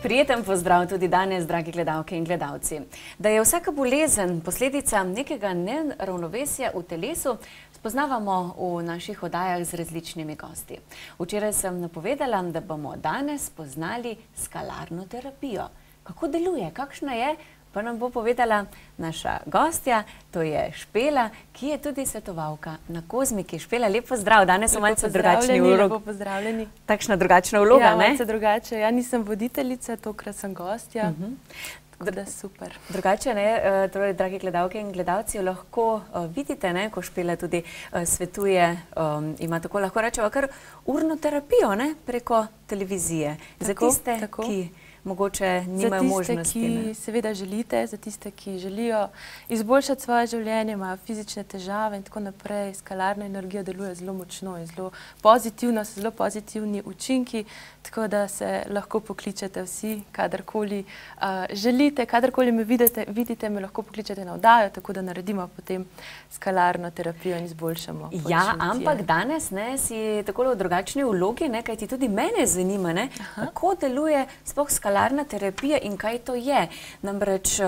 Prijeten pozdrav tudi danes, dragi gledalke in gledalci. Da je vsaka bolezen posledica nekega neravnovesja v telesu, spoznavamo v naših oddajah z različnimi gosti. Včeraj sem napovedala, da bomo danes spoznali skalarno terapijo. Kako deluje, kakšna je, pa nam bo povedala naša gostja, to je Špela, ki je tudi svetovalka na Kozmiki. Špela, lep pozdrav, danes so malce drugačni vlogi. Lepo pozdravljeni. Takšna drugačna vloga, ne? Ja, malce drugače. Ja, nisem voditeljica, tokrat sem gostja. Tako da super. Drugače, ne, torej, dragi gledalke in gledalci, lahko vidite, ne, ko Špela tudi svetuje, ima tako, lahko rečeva, kar urno terapijo, ne, preko televizije. Za tiste, ki mogoče nimajo možnosti. Za tiste, ki seveda želite, za tiste, ki želijo izboljšati svoje življenje, imajo fizične težave in tako naprej, skalarna energija deluje zelo močno in zelo pozitivno, so zelo pozitivni učinki, tako da se lahko pokličete vsi, kadarkoli želite, kadarkoli me vidite, me lahko pokličete na oddajo, tako da naredimo potem skalarno terapijo in izboljšamo počutje. Ja, ampak danes si takole v drugačni vlogi, kajti tudi mene zanima, kako deluje sploh skalarna terapija in kaj to je. Namreč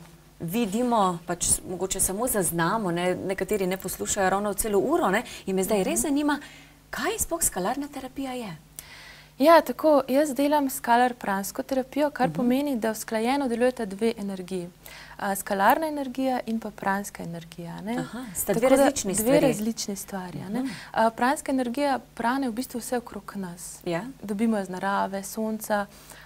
vidimo, pač mogoče samo zaznamo, nekateri ne poslušajo ravno celo uro in me zdaj res zanima, kaj sploh skalarna terapija je. Ja, tako, jaz delam skalar-pransko terapijo, kar pomeni, da usklajeno delujeta dve energiji. Skalarna energija in pa pranska energija. Aha, sta dve različni stvari. Dve različni stvari. Pranska energija prane v bistvu vse okrog nas. Dobimo iz narave, sonca,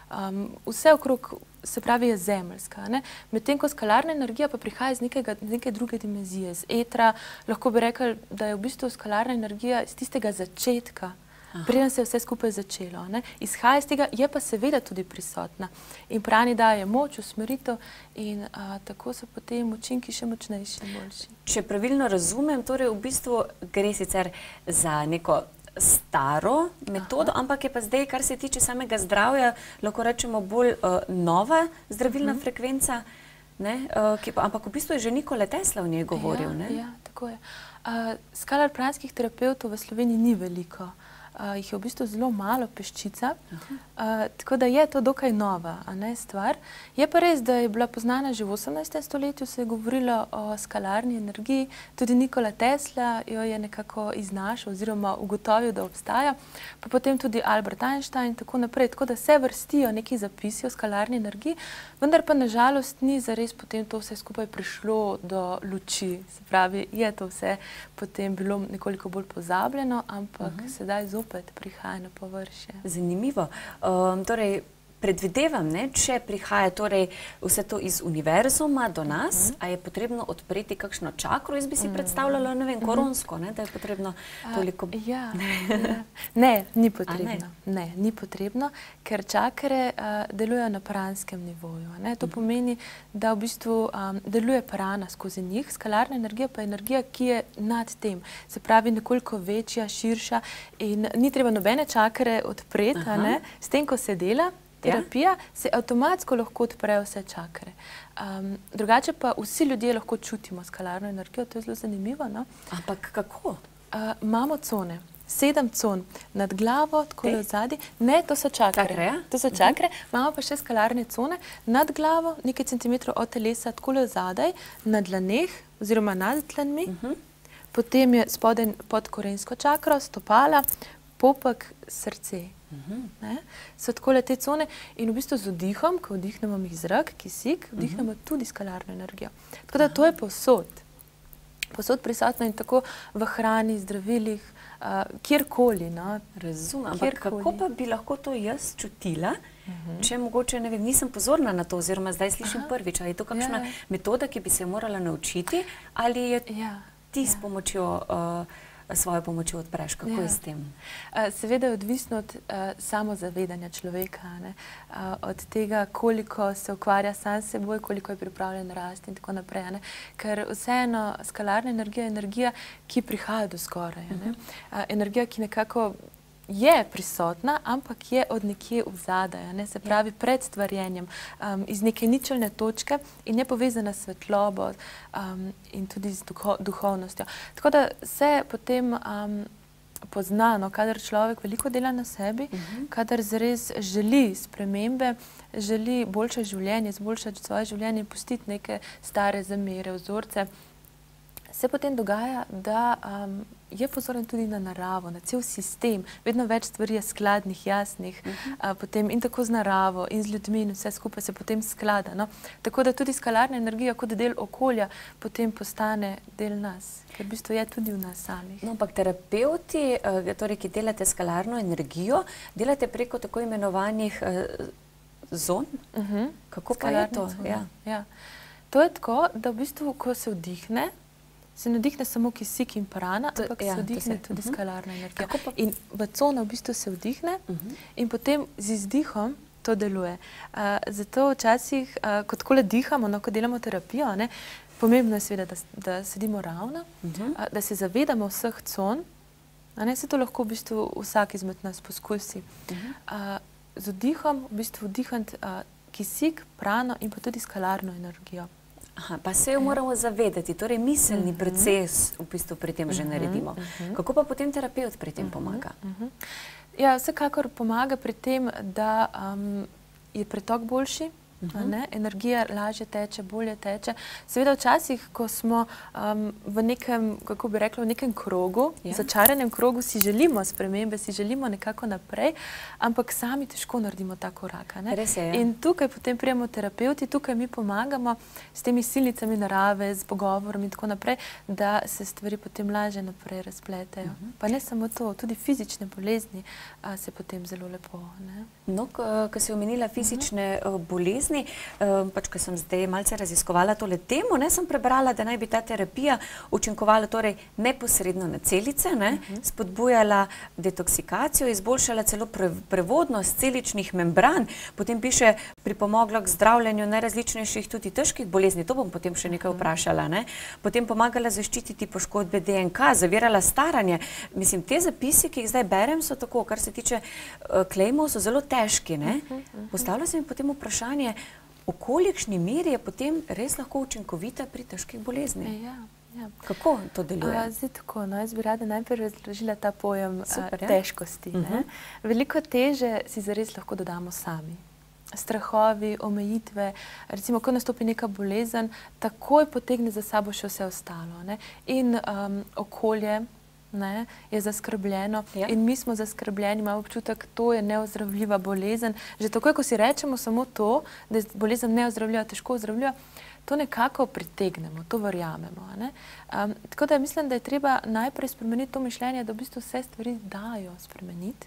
vse okrog, se pravi, je zemeljska. Medtem ko skalarna energija pa prihaja iz neke druge dimenzije, iz etra. Lahko bi rekli, da je v bistvu skalarna energija iz tistega začetka, preden se je vse skupaj začelo. Izhaja iz tega, je pa seveda tudi prisotna. In prani daje moč, usmeritev in tako so potem učinki še močnejši in boljši. Če pravilno razumem, torej v bistvu gre sicer za neko staro metodo, ampak je pa zdaj, kar se tiče samega zdravja, lahko rečemo bolj nova zdravilna frekvenca, ampak v bistvu je že Nikola Tesla v njej govoril. Ja, tako je. Skalar-pranskih terapevtov v Sloveniji ni veliko. Jih je v bistvu zelo malo, peščica, tako da je to dokaj nova stvar. Je pa res, da je bila poznana že v 18. stoletju, se je govorilo o skalarni energiji, tudi Nikola Tesla jo je nekako iznašel oziroma ugotovil, da obstaja, pa potem tudi Albert Einstein in tako naprej, tako da se vrstijo neki zapisi o skalarni energiji, vendar pa nažalost ni zares potem to vse skupaj prišlo do luči. Se pravi, je to vse potem bilo nekoliko bolj pozabljeno, ampak sedaj zopet prihaja na površje. Zanimivo. Torej, predvidevam, če prihaja vse to iz univerzuma do nas, a je potrebno odpreti kakšno čakro? Jaz bi si predstavljala, ne vem, koronsko, da je potrebno toliko... Ne, ni potrebno. Ne, ni potrebno, ker čakre delujejo na pranskem nivoju. To pomeni, da v bistvu deluje prana skozi njih, skalarna energija pa je energija, ki je nad tem. Se pravi, nekoliko večja, širša in ni treba nobene čakre odpreti, s tem, ko se dela terapija, se avtomatsko lahko odprejo vse čakre. Drugače pa vsi ljudje lahko čutimo skalarno energijo, to je zelo zanimivo. Ampak kako? Imamo cone, 7 con nad glavo, tako od zadaj. Ne, to so čakre. To so čakre. Imamo pa še skalarne cone nad glavo, nekaj centimetrov od telesa, tako od zadaj, na dlaneh oziroma nad dlanmi. Potem je spodaj pod korensko čakro, stopala, popek, srce. So takole te cone in v bistvu z vdihom, ko vdihnemo mi zrak, kisik, vdihnemo tudi skalarno energijo. Tako da to je povsod. Povsod prisotno in tako v hrani, zdravilih, kjerkoli. Razumem, ampak kako pa bi lahko to jaz čutila, če mogoče, ne vem, nisem pozorna na to, oziroma zdaj slišim prvič, ali je to kakšna metoda, ki bi se morala naučiti, ali je ti s pomočjo svojo pomočjo odpreš, kako je s tem? Seveda je odvisno od samozavedanja človeka, od tega, koliko se ukvarja sam s seboj, koliko je pripravljen rasti in tako naprej. Ker vseeno skalarna energija je energija, ki prihaja do zgoraj. Energija, ki nekako je prisotna, ampak je od nekje vzadaj, se pravi pred stvarjenjem, iz neke ničelne točke in je povezana s svetlobo in tudi z duhovnostjo. Tako da se potem poznano, kadar človek veliko dela na sebi, kadar zares želi spremembe, želi boljše življenje, izboljšati svoje življenje, pustiti neke stare zamere, vzorce, se potem dogaja, da je pozoren tudi na naravo, na cel sistem. Vedno več stvari je skladnih, jasnih, potem in tako z naravo in z ljudmi in vse skupaj se potem sklada. No? Tako da tudi skalarna energija kot del okolja potem postane del nas, ker v bistvu je tudi v nas samih. No, ampak terapevti, torej, ki delate skalarno energijo, delate preko tako imenovanih zon? Kako pa je to? Ja. To je tako, da v bistvu, ko se vdihne, se ne vdihne samo kisik in prana, ampak se vdihne tudi skalarna energija. In v cono v bistvu se vdihne in potem z izdihom to deluje. Zato včasih, ko takole dihamo, ko delamo terapijo, pomembno je seveda, da sedimo ravno, da se zavedamo vseh con, se to lahko v bistvu vsak izmed nas poskusi. Z vdihom v bistvu vdihati kisik, prano in pa tudi skalarno energijo. Pa se jo moramo zavedati, torej miselni proces v bistvu pri tem že naredimo. Kako pa potem terapevt pri tem pomaga? Ja, vsekakor pomaga pri tem, da je pretok boljši, energija lažje teče, bolje teče. Seveda včasih, ko smo v nekem, kako bi rekla, v nekem krogu, začaranem krogu, si želimo spremembe, si želimo nekako naprej, ampak sami težko naredimo ta korak. Res je, ja. In tukaj potem prijemo terapevti, tukaj mi pomagamo s temi silnicami narave, z pogovorom in tako naprej, da se stvari potem lažje naprej razpletejo. Pa ne samo to, tudi fizične bolezni se potem zelo lepo. No, ko si omenila fizične bolezni, pač, ko sem zdaj malce raziskovala tole temo, sem prebrala, da naj bi ta terapija učinkovala torej neposredno na celice, spodbujala detoksikacijo, izboljšala celo prevodnost celičnih membran, potem piše pripomogla k zdravljenju najrazličnejših tudi težkih bolezni, to bom potem še nekaj vprašala, potem pomagala zaščititi poškodbe DNK, zavirala staranje. Mislim, te zapisi, ki jih zdaj berem, so tako, kar se tiče klejmov, so zelo težki. Postavlja se mi potem vprašanje, v kolikšni meri je potem res lahko učinkovita pri težkih boleznih? Kako to deluje? Zdaj tako, jaz bi rada najprej razložila ta pojem težkosti. Veliko teže si zares lahko dodamo sami. Strahovi, omejitve, recimo, ko nastopi neka bolezen, takoj potegne za sabo še vse ostalo. In okolje je zaskrbljeno in mi smo zaskrbljeni, imamo občutek, to je neozdravljiva bolezen. Že takoj, ko si rečemo samo to, da je bolezen neozdravljiva, težko ozdravljiva, to nekako pritegnemo, to verjamemo. Tako da mislim, da je treba najprej spremeniti to mišljenje, da v bistvu vse stvari dajo spremeniti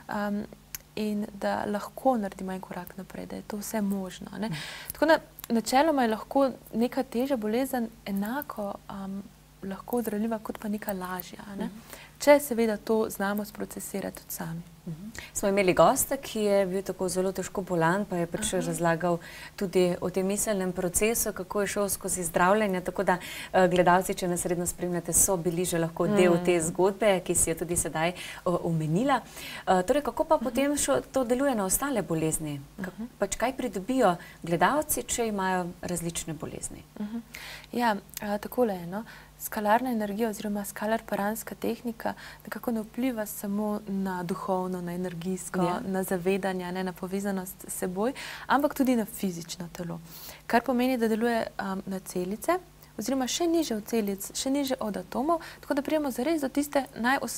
in da lahko naredimo en korak naprej, da je to vse možno. Tako da načeloma je lahko neka težja bolezen enako lahko ozdravljiva, kot pa neka lažja. Če seveda to znamo sprocesirati tudi sami. Smo imeli gosta, ki je bil tako zelo težko bolan, pa je pač razlagal tudi o tem miselnem procesu, kako je šel skozi zdravljenje, tako da gledalci, če nas redno spremljate, so bili že lahko del te zgodbe, ki si jo tudi sedaj omenila. Torej, kako pa potem to deluje na ostale bolezni? Pač kaj pridobijo gledalci, če imajo različne bolezni? Ja, takole je, Skalarna energija oziroma skalar-paranska tehnika nekako ne vpliva samo na duhovno, na energijsko, na zavedanje, na povezanost s seboj, ampak tudi na fizično telo. Kar pomeni, da deluje na celice, oziroma še niže od celic, še niže od atomov, tako da prijemo zares do tiste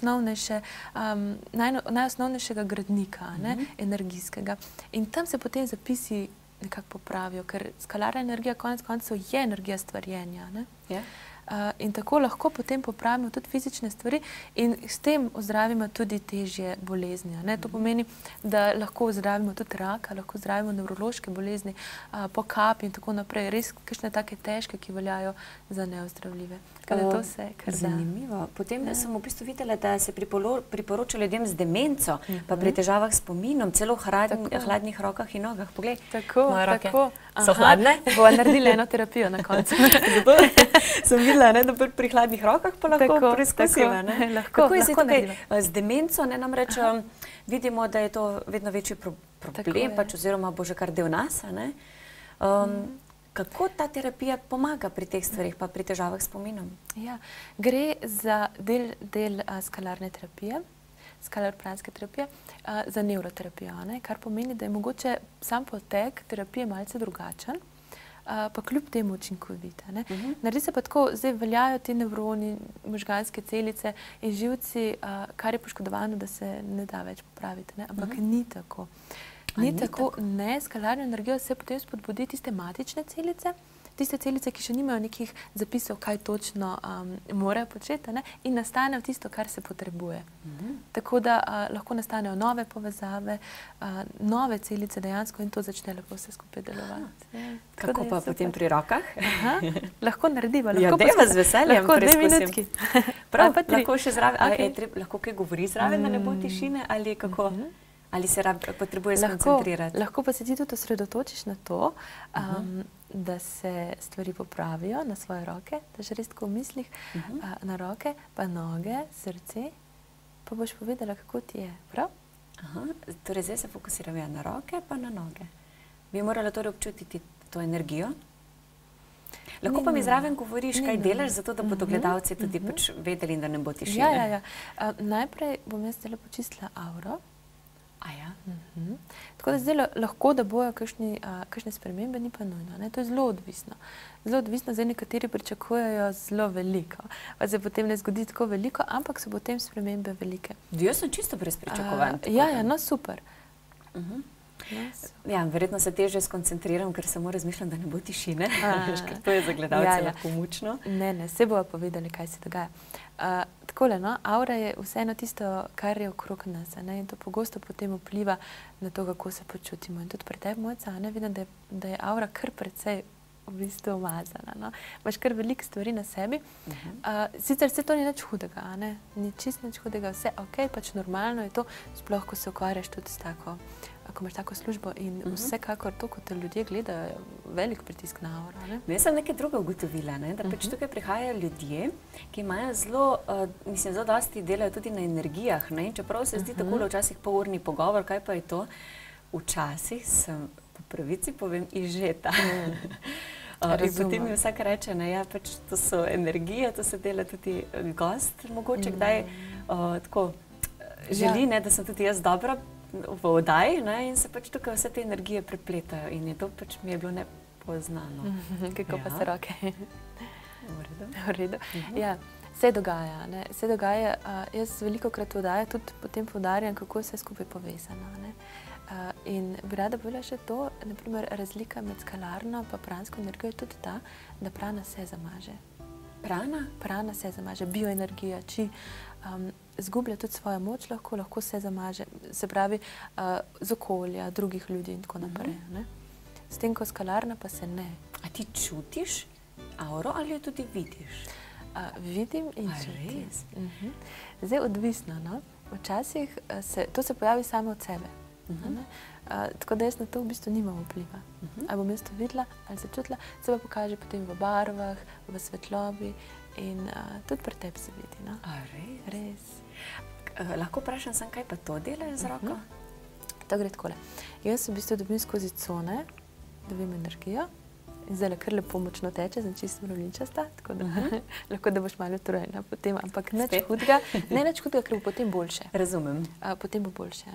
najosnovnejšega gradnika, energijskega. In tam se potem zapisi nekako popravijo, ker skalarna energija konec koncev je energija stvarjenja. In tako lahko potem popravimo tudi fizične stvari in s tem ozdravimo tudi težje bolezni. To pomeni, da lahko ozdravimo tudi raka, lahko ozdravimo nevrološke bolezni, pokap in tako naprej. Res kakšne take težke, ki veljajo za neozdravljive. To se kar da. Zanimivo. Potem sem v bistvu videla, da se priporoča ljudem z demenco, pa pri težavah s spominom, celo hladnih rokah in nogah. Poglej, moje roke so hladne. Bova naredila eno terapijo na koncu. Sem videla, da pri hladnih rokah pa lahko preizkusila. Kako je se tukaj z demenco? Namreč vidimo, da je to vedno večji problem, oziroma bo že kar del nas. Kako ta terapija pomaga pri teh stvarih, pa pri težavah s spominom? Ja, gre za del skalarne terapije, skalarpranske terapije, za nevroterapijo, kar pomeni, da je mogoče sam potek terapije malce drugačen, pa kljub temu učinkovit. Naredi se pa tako, zdaj veljajo ti nevroni, možganske celice in živci, kar je poškodovano, da se ne da več popraviti, ampak ni tako. Ni tako, ne, skalarno energijo se potem spodbudi tiste matične celice, tiste celice, ki še nimajo nekih zapisov, kaj točno morajo početi, in nastanejo tisto, kar se potrebuje. Tako da lahko nastanejo nove povezave, nove celice dejansko in to začne lepo vse skupaj delovati. Kako pa potem pri rokah? Lahko narediva. Ja, deva z veseljem. Lahko 2 minutki. Prav, lahko še zraven, lahko kaj govori zraven, da ne bo tišine, ali kako? Ali se potrebuje skoncentrirati? Lahko pa se ti tudi osredotočiš na to, da se stvari popravijo na svoje roke, da že res tako v mislih, na roke, pa noge, srce, pa boš povedala, kako ti je, prav? Torej zdaj se fokusiram na roke, pa na noge. Bi morala torej občutiti to energijo? Lahko pa mi zraven govoriš, kaj delaš, zato da bodo gledalci tudi vedeli, da ne bo tišine. Ja. Najprej bom jaz zdaj počistila auro. Tako da zdaj lahko, da bojo kakšne spremembe, ni pa nujno. To je zelo odvisno. Zelo odvisno, zdaj nekateri pričakujejo zelo veliko. Pa se potem ne zgodi tako veliko, ampak so potem spremembe velike. Jaz sem čisto brez pričakovanj. Ja, no super. Ja, verjetno se težje skoncentriram, ker samo razmišljam, da ne bo tišine. Ker to je za gledalce lahko mučno. Ne, vse bojo povedali, kaj se dogaja. Takole, aura je vseeno tisto, kar je okrog nas, in to pogosto potem vpliva na to, kako se počutimo. In tudi pri tebi, Mojca, vidim, da je aura kar precej v bistvu umazana. Imaš kar veliko stvari na sebi. Sicer vse to ni nič hudega, ni čist nič hudega, vse ok, pač normalno je to, sploh ko se ukvarjaš tudi s tako, ko imaš tako službo in vsekakor to, ko te ljudje gledajo, velik pritisk na auro. Jaz sem nekaj druga ugotovila, da pač tukaj prihajajo ljudje, ki imajo zelo dosti delajo tudi na energijah, in čeprav se zdi takole včasih polurni pogovor, kaj pa je to, včasih sem, po pravici povem, izžeta. In potem mi vsak reče, ja, pač to so energije, to se dela tudi gost, mogoče kdaj tako želi, da sem tudi jaz dobra v oddaji in se pač tukaj vse te energije prepletajo in je to pač mi je bilo nepoznano. Kako pa se roke? V redu. Ja, se dogaja. Se dogaja, jaz veliko krat v oddaji tudi potem poudarjam, kako je vse skupaj povezano. In bi rada povedala še to, naprimer razlika med skalarno pa pransko energijo je tudi ta, da prana se zamaže. Prana? Prana se zamaže, bioenergija, či zgublja tudi svojo moč, lahko se zamaže, se pravi z okolja, drugih ljudi in tako naprej. S tem, ko skalarna pa se ne. A ti čutiš auro ali jo tudi vidiš? Vidim in čutim. Zdaj odvisno, včasih to se pojavi samo od sebe. Tako da jaz na to v bistvu nimam vpliva. Ali bom jaz to videla, ali začutila, se pa pokaže potem v barvah, v svetlobi in tudi pri tebi se vidi. Res. Lahko vprašam sem, kaj pa to delaš z roko? To gre takole. Jaz v bistvu dobim skozi cone, dobim energijo in zdaj kar lepo močno teče, sem čisto mravljinčasta, tako da lahko da boš malo utrujena potem, ampak nič hudega, ker bo potem boljše. Razumem. Potem bo boljše.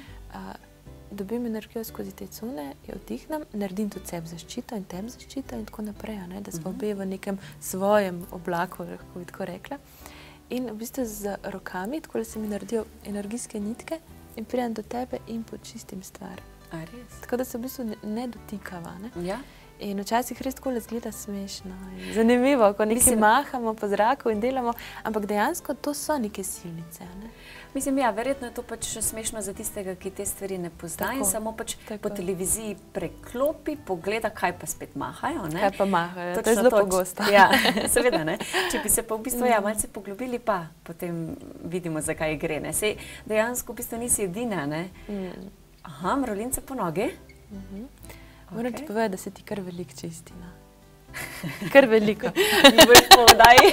Dobim energijo skozi te cone, jo vdihnem, naredim tudi sebi zaščito in tebi zaščito in tako naprej, da smo obe v nekem svojem oblaku, lahko bi tako rekla. In v bistvu z rokami, tako da se mi naredijo energijske nitke in pridem do tebe in počistim stvar. A res? Tako da se v bistvu ne dotikava. Ja. In včasih res tako izgleda smešno in zanimivo, ko nekaj mahamo po zraku in delamo, ampak dejansko to so neke silnice. Mislim, ja, verjetno je to pač smešno za tistega, ki te stvari ne pozna in samo pač po televiziji preklopi, pogleda, kaj pa spet mahajo. Kaj pa mahajo, to je zelo pogosto. Ja, seveda, če bi se pa v bistvu malce poglobili, pa potem vidimo, zakaj gre. Sej dejansko v bistvu nisi edina. Aha, mravljinca po nogi. Moram ti povedati, da se ti kar veliko čisti. Kar veliko. Mi boš po oddaji.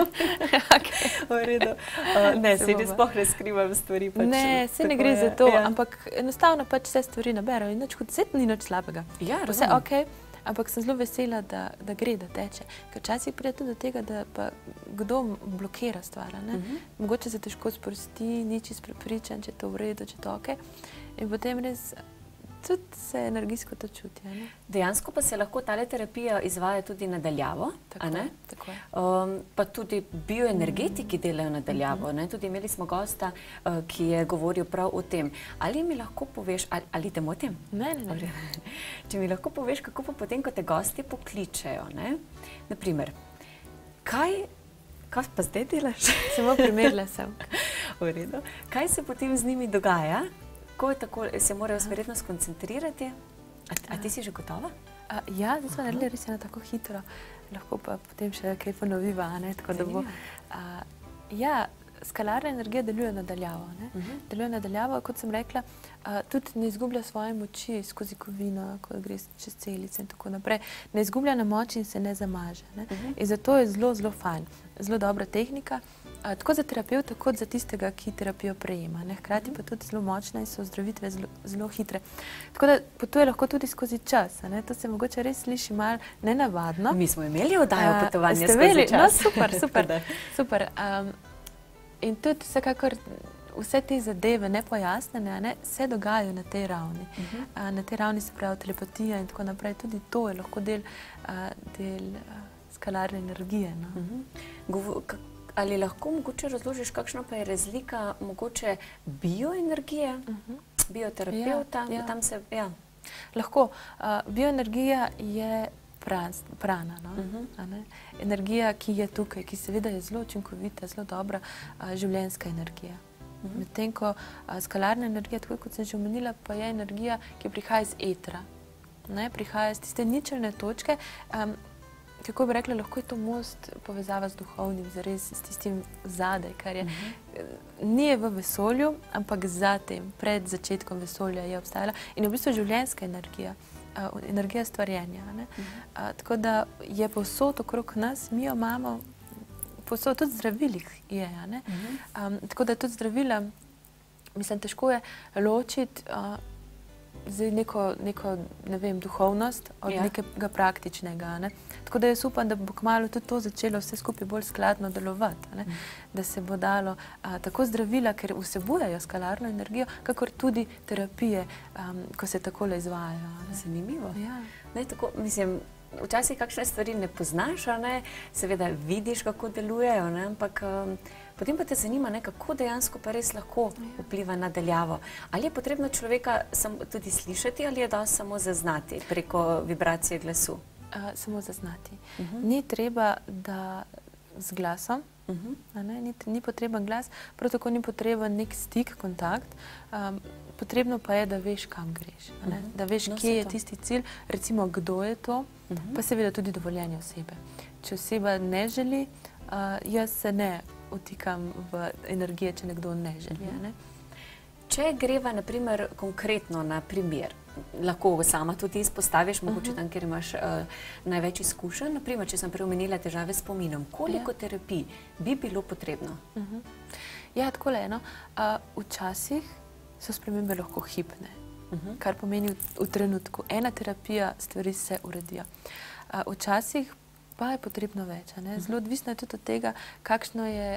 V redu. Ne, se ne sploh ne skrivam stvari. Ne, se ne gre za to, ampak enostavno pač vse stvari naberajo in nič hud, ni nič slabega. Ja, vse ok, ampak sem zelo vesela, da gre, da teče. Ker včasih pride tudi do tega, da pa kdo blokira stvar, ne. Mogoče se težko sprosti, ni čisto prepričan, če je to v redu, če je to okej. In potem res tudi se energijsko to čuti, ne. Dejansko pa se lahko tale terapija izvaja tudi nadaljavo, a ne? Tako je. Pa tudi bioenergetiki delajo nadaljavo, ne? Tudi imeli smo gosta, ki je govoril prav o tem. Ali mi lahko poveš, ali te motim? Ne. Če mi lahko poveš, kako pa potem, ko te gosti pokličejo, ne? Naprimer, kaj pa zdaj delaš? Samo primerila sem. V redu. Kaj se potem z njimi dogaja? Ko se morajo verjetno skoncentrirati? A ti si že gotova? Ja, zdaj smo naredili res eno tako hitro. Lahko pa potem še kaj ponoviva, ne? Tako da bo. Ja, skalarna energija deluje nadaljavo, ne? Deluje nadaljavo, kot sem rekla, tudi ne izgublja svoje moči skozi kovino, ko gre čez celice in tako naprej. Ne izgublja na moči in se ne zamaže, ne? In zato je zelo, zelo fajn. Zelo dobra tehnika. Tako za terapevta, kot za tistega, ki terapijo prejema. Hkrati pa tudi zelo močna in so ozdravitve zelo hitre. Tako da potuje lahko tudi skozi čas. To se mogoče res sliši malo nenavadno. Mi smo imeli oddajo potovanja skozi čas. No, super. In tudi vsekakor vse te zadeve nepojasnjene se dogajajo na tej ravni. Na tej ravni se pravi telepatija in tako naprej. Tudi to je lahko del skalarne energije. Ali lahko mogoče razložiš, kakšna pa je razlika mogoče bioenergije, bioterapeuta? Lahko. Bioenergija je prana, energija, ki je tukaj, ki seveda je zelo učinkovita, zelo dobra življenjska energija. Medtem ko skalarna energija, tako kot sem že omenila, pa je energija, ki prihaja iz etra. Prihaja iz tiste ničelne točke. Kako bi rekla, lahko je to most, povezava z duhovnim, zares s tistim zadaj, kar je, ni v vesolju, ampak zatem, pred začetkom vesolja je obstajala in je v bistvu življenjska energija, energija stvarjenja. Tako da je povsod okrog nas, mi jo imamo, povsod tudi zdravilih je, tako da tudi zdravila, mislim, težko je ločiti neko, ne vem, duhovnost od nekega praktičnega. Tako da jaz upam, da bo kmalu tudi to začelo vse skupaj bolj skladno delovati. Da se bo dalo tako zdravila, ker vsebujejo skalarno energijo, kakor tudi terapije, ko se takole izvajajo. Zanimivo. Mislim, včasih kakšne stvari ne poznaš, seveda vidiš, kako delujejo, ampak potem pa te zanima, kako dejansko pa res lahko vpliva na daljavo. Ali je potrebno človeka tudi slišati ali je dosti samo zaznati preko vibracije glasu? Samo zaznati. Ni treba, da z glasom, ni potreben glas, prav tako ni potreben nek stik, kontakt. Potrebno pa je, da veš, kam greš. Da veš, kje je tisti cilj, recimo, kdo je to, pa seveda tudi dovoljenje osebe. Če oseba ne želi, jaz se ne vtikam v energije, če nekdo ne želi. Če greva, naprimer, konkretno na primer, lahko sama tudi izpostaviš, mogoče tam, kjer imaš največ izkušenj, naprimer, če sem prej omenila težave s spominom, koliko terapij bi bilo potrebno? Ja, takole eno. Včasih so spremembe lahko hipne, kar pomeni v trenutku. Ena terapija, stvari se uredijo. Včasih pa je potrebno več. Zelo odvisno je tudi od tega, kakšno je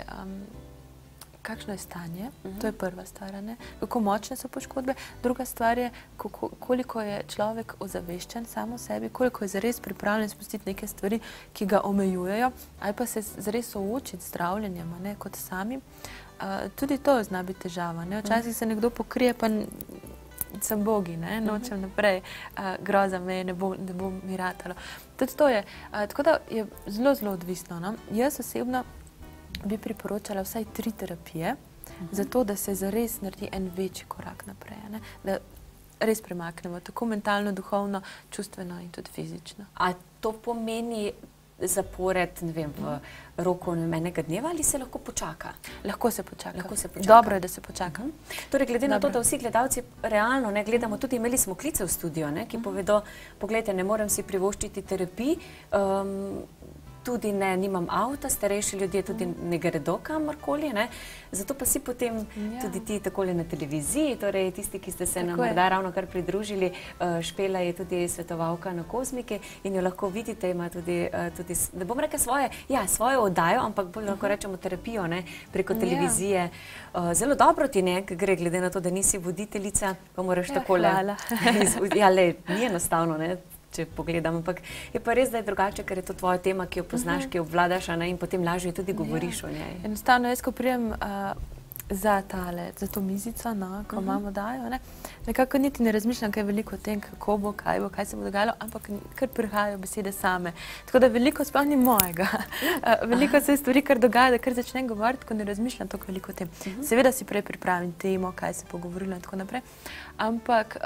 stanje. To je prva stvar. Kako močne so poškodbe. Druga stvar je, koliko je človek ozaveščen samo o sebi, koliko je zares pripravljen spustiti neke stvari, ki ga omejujejo, ali pa se zares soočiti z zdravljenjem kot samim. Tudi to zna biti težava. Včasih se nekdo pokrije, pa sem bogi, nočem naprej, groza me, ne bo mi ratalo. Tudi to je. Tako da je zelo, zelo odvisno. Jaz osebno bi priporočala vsaj 3 terapije, zato da se zares naredi en večji korak naprej. Da res premaknemo, tako mentalno, duhovno, čustveno in tudi fizično. A to pomeni zapored, ne vem, v roku enega dneva ali se lahko počaka? Lahko se počaka. Dobro je, da se počaka. Torej, glede na to, da vsi gledalci realno gledamo, tudi imeli smo klice v studio, ki povedo, poglejte, ne morem si privoščiti terapij, tudi ne, nimam avta, starejši ljudje tudi ne gredo kamorkoli, ne? Zato pa si potem tudi ti takole na televiziji, torej tisti, ki ste se nam morda ravno kar pridružili, Špela je tudi svetovalka na Kozmiki in jo lahko vidite, ima tudi, ne bom rekla svojo oddajo, ampak bolj lahko rečemo terapijo, ne, preko televizije. Zelo dobro ti ne, gre glede na to, da nisi voditeljica, pa moraš takole. Hvala. Ja, le, ni enostavno, ne, če pogledam, ampak je pa res, da je drugače, ker je to tvoja tema, ki jo poznaš, ki jo obvladaš, ne, in potem lažje tudi govoriš o njej. Enostavno, jaz, ko prijem za to mizico, no, ko imamo dajo, ne, nekako niti ne razmišljam kaj veliko o tem, kako bo, kaj se bo dogajalo, ampak kar prihajajo besede same. Tako da veliko sploh ni mojega. Veliko se stvari kar dogaja, da kar začnem govoriti, ko ne razmišljam toliko veliko o tem. Seveda si prej pripravim temo, kaj se bo govorilo in tako naprej, ampak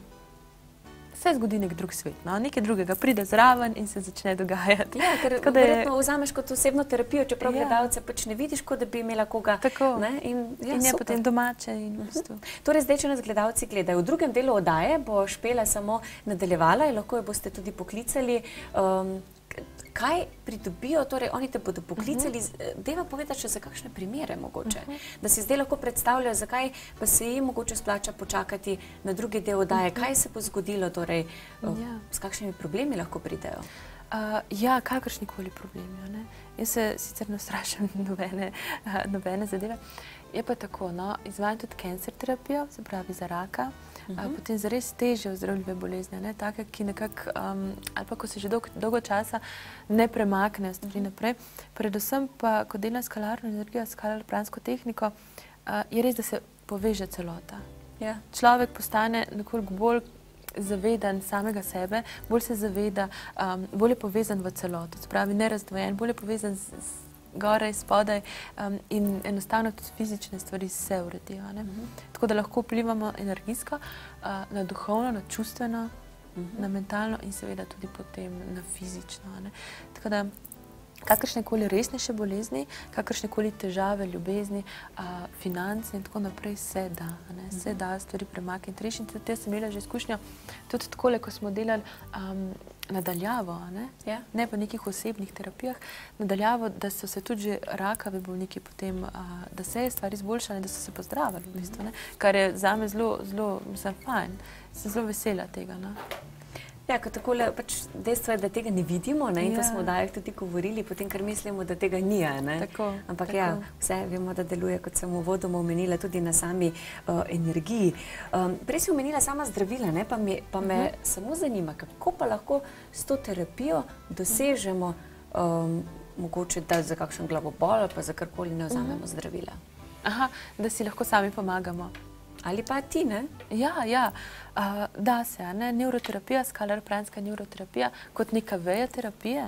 se zgodi nek drug svet, no, nekaj drugega pride zraven in se začne dogajati. Ja, ker verjetno vzameš kot osebno terapijo, čeprav gledalce pač ne vidiš, kot da bi imela koga. Tako. In je potem domače in v bistvu. Torej, zdaj, če nas gledalci gledajo, v drugem delu oddaje bo Špela samo nadaljevala in lahko jo boste tudi poklicali. Kaj pridobijo, torej oni te bodo poklicali, deva povedati še za kakšne primere mogoče, da si zdaj lahko predstavljajo, zakaj pa se jim mogoče splača počakati na drugi del oddaje, kaj se bo zgodilo, torej s kakšnimi problemi lahko pridejo? Ja, kakršnikoli problemi, ne. Jaz se sicer ne ustrašam nobene zadeve. Je pa tako, no, izvajam tudi cancer terapijo, se pravi za raka, potem za res težje ozdravljive bolezni, ne, take, ki nekako, ali pa ko se že dolgo časa ne premaknejo stvari naprej. Predvsem pa, ko delam skalarno energijo, skalarno-pransko tehniko, je res, da se poveže celota. Človek postane nekoliko bolj zaveden samega sebe, bolj se zaveda, bolj je povezan v celoto, se pravi nerazdvojen, bolj je povezan goraj, spodaj in enostavno tudi fizične stvari se uredijo. Tako da lahko vplivamo energijsko, na duhovno, na čustveno, na mentalno in seveda tudi potem na fizično. Tako da kakršnekoli resnejše bolezni, kakršnekoli težave, ljubezni, finance in tako naprej se da. Se da stvari premakniti, rešiti. Tudi jaz sem imela že izkušnjo, tudi takole, ko smo delali nadaljavo, ne pa nekih osebnih terapijah, nadaljavo, da so se tudi že rakavi bolniki potem, da se je stvar izboljšala in da so se pozdravili v bistvu, kar je zame zelo fajn. Sem zelo vesela tega. Ja, ko takole, pač dejstvo je, da tega ne vidimo, in to smo v oddajah tudi govorili, potem kar mislimo, da tega ni, ampak ja, vse vemo, da deluje, kot sem uvodoma omenila, tudi na sami energiji. Prej si omenila sama zdravila, pa me samo zanima, kako pa lahko s to terapijo dosežemo mogoče, da za kakšen glavobol ali pa za karkoli ne vzamemo zdravila. Aha, da si lahko sami pomagamo. Ali pa ti, ne? Ja, da se, nevroterapija, skalarno-pranska nevroterapija, kot neka veja terapije,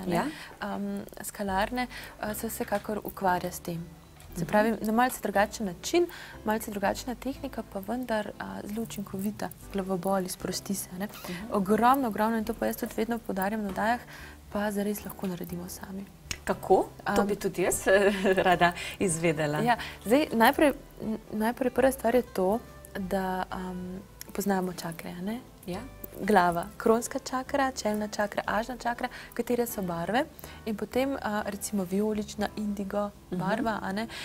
skalarne, se vsekakor ukvarja s tem. Se pravi, na malce drugačen način, malce drugačna tehnika, pa vendar zelo učinkovita, glavobol, sprosti se. Ogromno, in to pa jaz tudi vedno poudarjam na oddajah, pa zares lahko naredimo sami. Kako? To bi tudi jaz rada izvedela. Ja, zdaj, najprej prva stvar je to, da poznamo čakre, ne? Glava, kronska čakra, čelna čakra, ažna čakra, katere so barve in potem recimo vijolična, indigo barva,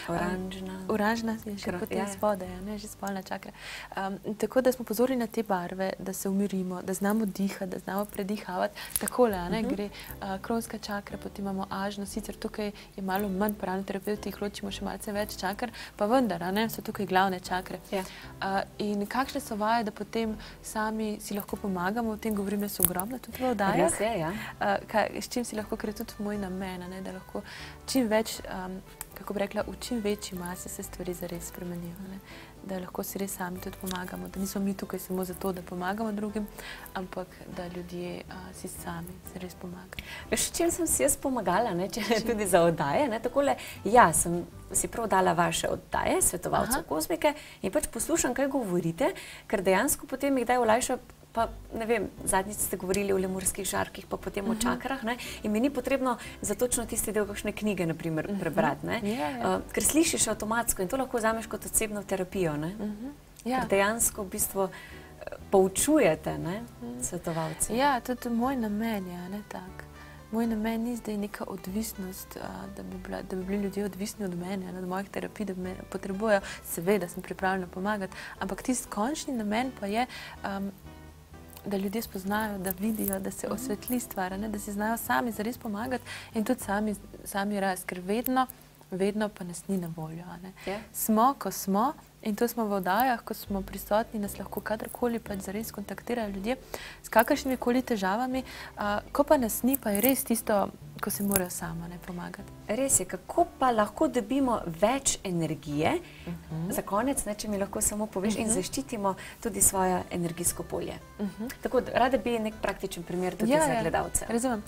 oranžna je še potem spodaj, že spolna čakra. Tako da smo pozorni na te barve, da se umirimo, da znamo dihati, da znamo predihavati. Takole gre kronska čakra, potem imamo ažno, sicer tukaj je malo manj, pranoterapevti jih ločimo še malce več čakr, pa vendar so tukaj glavne čakre. In kakšne so vaje, da potem sami si lahko pomagamo, o tem govorim jaz ogromno tudi v oddajah. Res je, ja. S čim si lahko, ker je tudi moj namen, da lahko čim več, kako bi rekla, v čim večji masi se stvari zares spremenijo. Da lahko si res sami tudi pomagamo, da nismo mi tukaj samo zato, da pomagamo drugim, ampak da ljudje si sami zares pomagajo. Veš, čim sem si jaz pomagala, tudi za oddaje, takole, ja, sem si prav dala vaše oddaje, svetovalcev Kozmike, in pač poslušam, kaj govorite, ker dejansko potem jih daj olajša, pa ne vem, zadnjič ste govorili o lemurskih žarkih, pa potem o čakrah, in mi ni potrebno za točno tisti del kakšne knjige, naprimer, prebrati, ker slišiš avtomatsko in to lahko vzameš kot osebno terapijo, ker dejansko v bistvu poučujete svetovalci. Ja, tudi moj namen je tak, moj namen ni zdaj neka odvisnost, da bi bili ljudje odvisni od mene, od mojih terapij, da me potrebujejo. Seveda sem pripravljena pomagati, ampak tisti končni namen pa je, da ljudje spoznajo, da vidijo, da se osvetli stvar, da si znajo sami zares pomagati in tudi sami rast, ker vedno pa nas ni na voljo. Smo, ko smo, in to smo v oddajah, ko smo prisotni, nas lahko kadarkoli pač zares kontaktirajo ljudje s kakršnimi koli težavami, ko pa nas ni, pa je res tisto, ko se morajo sama pomagati. Res je, kako pa lahko dobimo več energije, za konec, če mi lahko samo poveš, in zaščitimo tudi svoje energijsko polje. Tako, rada bi nek praktičen primer tudi za gledalce. Razumem.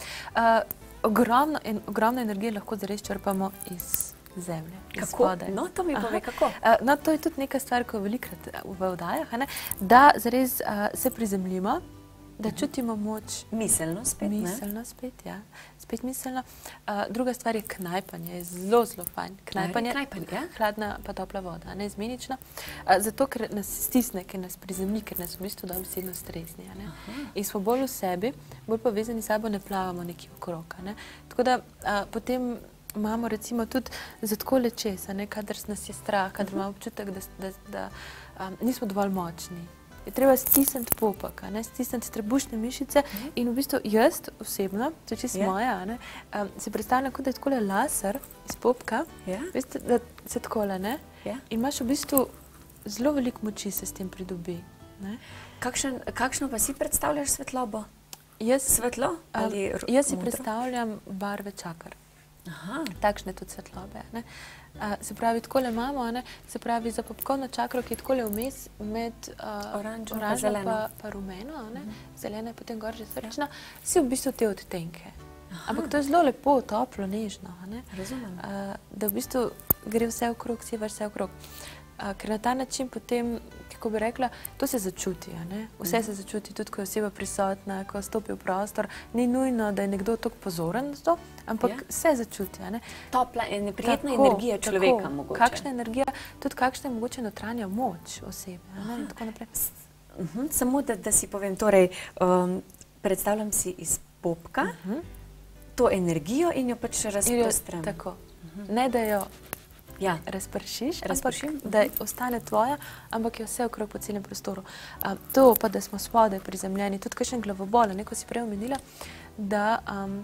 Ogromno energije lahko zares črpamo iz zemlje, iz spodaj. Kako? No, to mi pove, kako? No, to je tudi neka stvar, ko velikrat v oddajah, da zares se prizemljimo, da čutimo moč. Miselno spet, ne? Miselno spet, ja. Spet miselno. Druga stvar je knajpanje, je zelo, zelo fajn. Knajpanje, hladna pa topla voda, izmenično. Zato, ker nas stisne, ker nas prizemlji, ker nas v bistvu dobesedno stresni. In smo bolj v sebi, bolj povezani s sabo, ne plavamo nekje okrog. Tako da potem imamo recimo tudi za takole česa, kadar nas je strah, kadar imamo občutek, da nismo dovolj močni. Je treba stisniti popek, stisniti trebušne mišice in v bistvu jaz osebno, to je čisto moja, si predstavljam, kot da je takole laser iz popka, veste, da se takole, in imaš v bistvu zelo veliko moči se s tem pridobi. Kakšno pa si predstavljaš svetlobo? Svetlo ali modro? Jaz si predstavljam barve čakr. Takšne tudi svetlobe. Se pravi, takole imamo, se pravi, za popkovno čakro, ki je takole vmes med oranžno pa rumeno, zelena je potem gor že srčna, si v bistvu te odtenke. Ampak to je zelo lepo, toplo, nežno. Razumem. Da v bistvu gre vse okrog, sevaš vse okrog. Ker na ta način potem, kako bi rekla, to se začuti. Vse se začuti, tudi ko je oseba prisotna, ko stopi v prostor. Ni nujno, da je nekdo tako pozoren za to, ampak se začuti. Topla in prijetna energija človeka mogoče. Kakšna energija, tudi kakšna je mogoče notranja moč osebe. In tako naprej. Samo, da si povem, torej, predstavljam si iz popka to energijo in jo pač razprostrem. Tako. Ne, da jo razpršiš, da ostane tvoja, ampak je vse okrog po celem prostoru. To pa, da smo spodaj prizemljeni, tudi kakšen glavobol, ko si prej omenila, da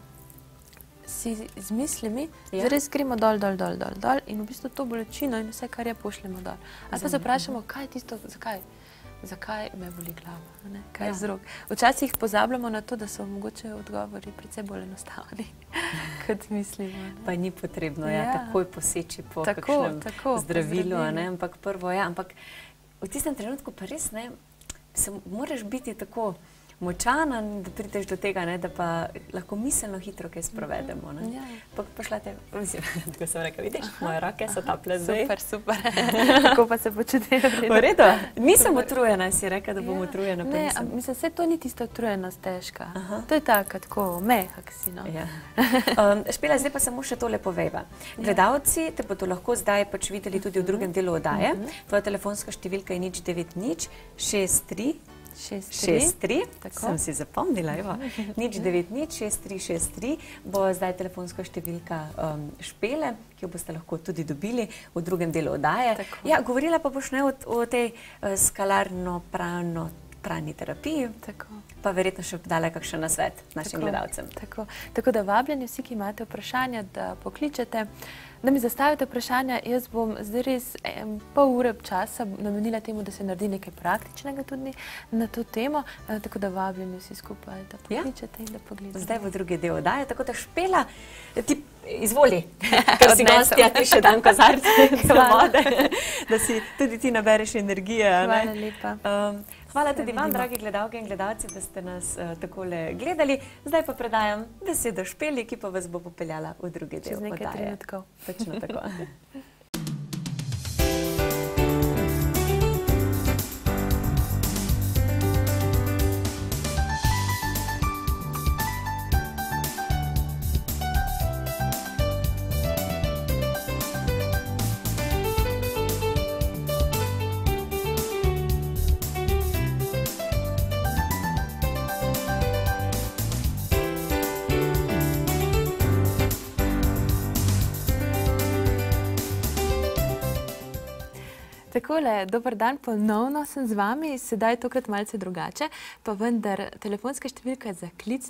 si z mislimi zares gremo dol in v bistvu to bolečino in vse, kar je, pošljemo dol. A pa se vprašamo, kaj je tisto, zakaj me boli glava, kaj je vzrok. Včasih pozabljamo na to, da so mogoče odgovori precej bolj enostavni, kot mislimo. Pa ni potrebno takoj poseči po kakšnem zdravilu, ampak prvo ampak v tistem trenutku pa res moraš biti tako močana, da prideš do tega, da pa lahko miselno hitro kaj sprovedemo. Pa šla te, tako sem rekla, vidiš, moje roke so tople zdaj. Super. Kako pa se počutijo? V redu. Nisem utrujena, si rekla, da bom utrujena. Ne, mislim, vse to ni tista utrujenost težka. To je tako mehak si. Špela, zdaj pa samo še tole povejva. Gledalci te bodo lahko zdaj pač videli tudi v drugem delu oddaje. Tvoja telefonska številka je 090 63 63, sem si zapomnila, 090 6363, bo zdaj telefonska številka Špele, ki jo boste lahko tudi dobili v drugem delu oddaje. Ja, govorila pa boš o tej skalarno-prani terapiji, pa verjetno še dala kakšen nasvet našim gledalcem. Tako da vabljeni vsi, ki imate vprašanja, da pokličete, da mi zastavite vprašanja. Jaz bom zdaj res pol ure časa namenila temu, da se naredi nekaj praktičnega tudi na to temo, tako da vabljeni vsi skupaj, da pokličete in da pogledate. Zdaj v drugi del oddaje, tako da Špela, ti izvoli, ker si gostja, ti še dan kozarce vode, da si tudi ti nabereš energije. Hvala lepa. Hvala tudi vam, dragi gledalke in gledalci, da ste nas takole gledali. Zdaj pa predajam besedo Špeli, ki pa vas bo popeljala v drugi del oddaje. Čez nekaj trenutkov. Točno tako. Takole, dober dan, ponovno sem z vami, sedaj tokrat malce drugače, pa vendar telefonska številka za klic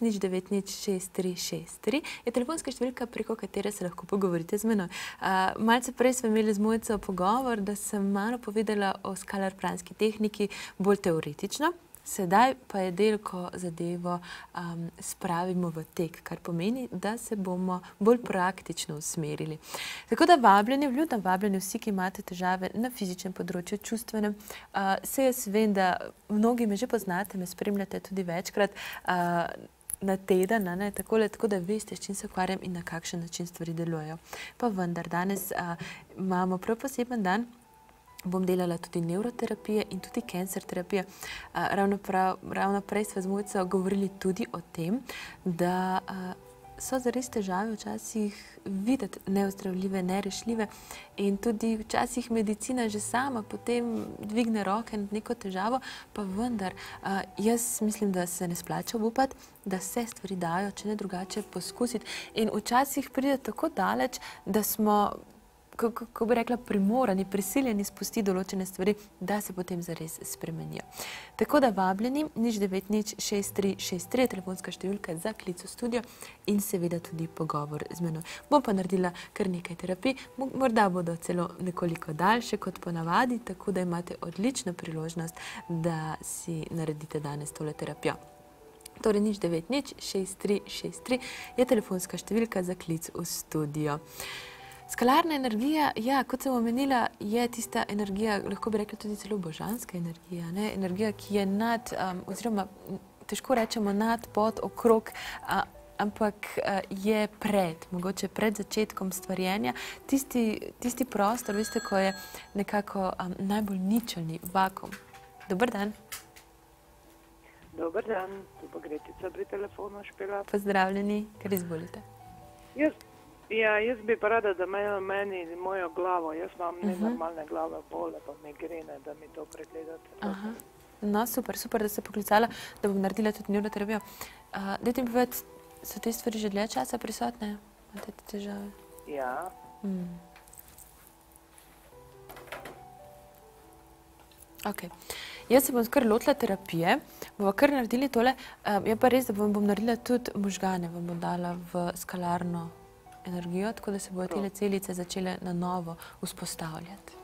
09063636 je telefonska številka, preko katere se lahko pogovorite z menoj. Malce prej smo imeli z Mojco pogovor, da sem malo povedala o skalarpranski tehniki bolj teoretično. Sedaj pa je del, ko zadevo spravimo v tek, kar pomeni, da se bomo bolj praktično usmerili. Tako da vabljeni, vljudno vabljeni vsi, ki imate težave na fizičnem področju, čustvenem. Se jaz vem, da mnogi me že poznate, me spremljate tudi večkrat na teden, tako da veste, s čim se ukvarjam in na kakšen način stvari delujejo. Pa vendar, danes imamo prav poseben dan. Bom delala tudi nevroterapije in tudi cancer terapije. Ravno prej sva z Mojco govorili tudi o tem, da so zares težave včasih videti neozdravljive, nerešljive in tudi včasih medicina že sama potem dvigne roke nad neko težavo, pa vendar jaz mislim, da se ne splača obupati, da se stvari dajo, če ne drugače, poskusiti. In včasih pride tako daleč, da smo, kako bi rekla, primorani, prisiljeni spustiti določene stvari, da se potem zares spremenijo. Tako da vabljeni, 09063636 je telefonska številka za klic v studio in seveda tudi pogovor z menoj. Bom pa naredila kar nekaj terapij, morda bodo celo nekoliko daljše kot ponavadi, tako da imate odlično priložnost, da si naredite danes tole terapijo. Torej 09063636 je telefonska številka za klic v studio. Skalarna energija, ja, kot sem omenila, je tista energija, lahko bi rekla tudi celo božanska energija, energija, ki je nad, oziroma težko rečemo nad, pod, okrog, ampak je mogoče pred začetkom stvarjenja, tisti prostor, veste, ko je nekako najbolj ničelni vakuum. Dober dan. Dober dan, tu pa Gretica pri telefonu špela. Pozdravljeni, kar izvolite. Jaz bi pa rada, da meni mojo glavo, jaz imam nenormalne glave bole, pa migrene, da mi to pregledate. No, super, da ste poklicala, da bom naredila tudi neuroterapijo. Dajte mi povedati, so te stvari že dlje časa prisotne? Imate te težave? Ja. Ok. Jaz se bom kar lotila terapije, bova kar naredili tole. Je pa res, da bom naredila tudi možgane, vam bom dala v skalarno energijo, tako da se bodo tele celice začele na novo vzpostavljati.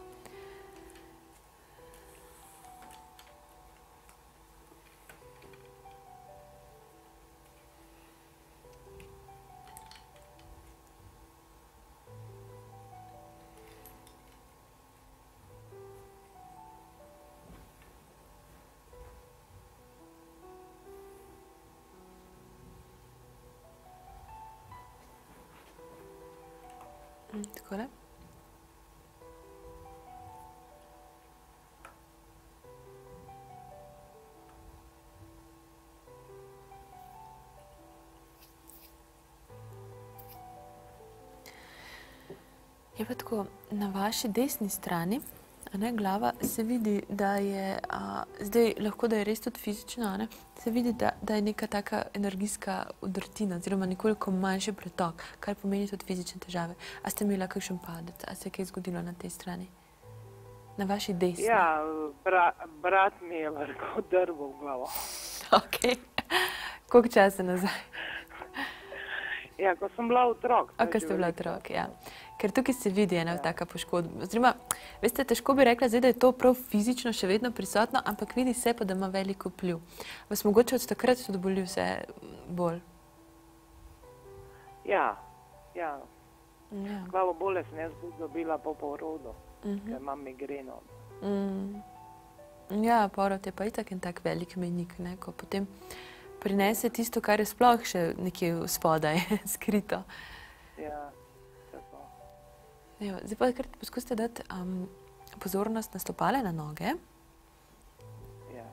Takole. Je pa tako, na vaši desni strani, glava, se vidi, da je, zdaj lahko, da je res tudi fizično, se vidi, da je neka taka energijska udrtina, oziroma nekoliko manjši pretok, kar pomeni tudi fizične težave. A ste imela kakšen padec? A se je kaj zgodilo na tej strani? Na vaši desni? Ja, brat mi je vrgel drvo v glavo. Ok. Koliko časa nazaj? Ja, ko sem bila otrok. Ko ste bila otrok, ja. Ker tukaj se vidi ena taka poškodba. Oziroma, veste, težko bi rekla zdaj, da je to prav fizično še vedno prisotno, ampak vidi se pa, da ima veliko vpliv. Vas mogoče od takrat tudi boli vse bolj? Ja. Glavo bole sem jaz dobila po porodu, ker imam migreno. Ja, porod je pa itak en tak velik mejnik, ko potem prinese tisto, kar je sploh še nekje spodaj skrito. Ja, tako. Zdaj pa kar poskusite dati pozornost na stopale, na noge. Ja.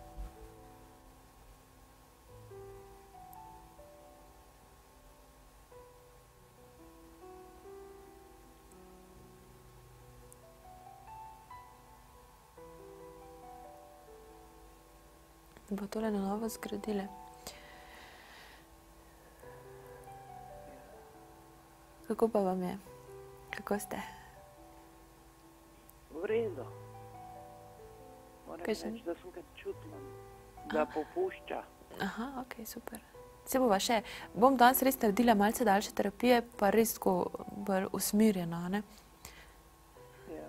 Bo tole na novo zgradile. Kako pa vam je? Kako ste? V redu. moram reči, da sem ga čutila, da popušča. Aha, ok, super. Se bova še, bom danes res naredila malce daljše terapije, pa res tako bolj usmirjeno, ne? Ja.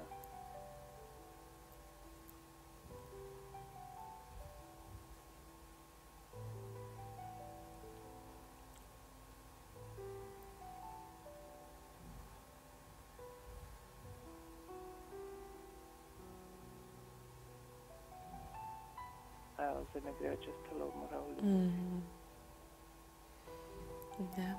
Evo, zdaj me grejo čez telo moravljice. Ja.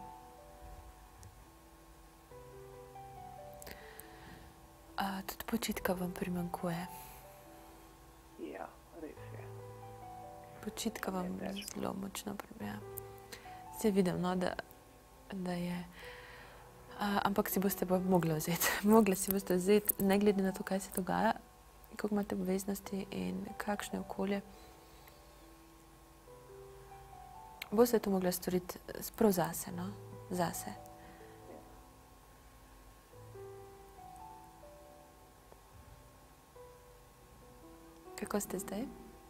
Tudi počitka vam primanjkuje. Ja, res je. Počitka vam zelo močno primanjkuje. Se vidim, no, da je. Ampak si boste pa mogli vzeti. Mogli si boste vzeti, ne glede na to, kaj se dogaja, koliko imate obveznosti in kakšno je okolje. Boste to mogli storiti prav zase, no? Zase. Kako ste zdaj?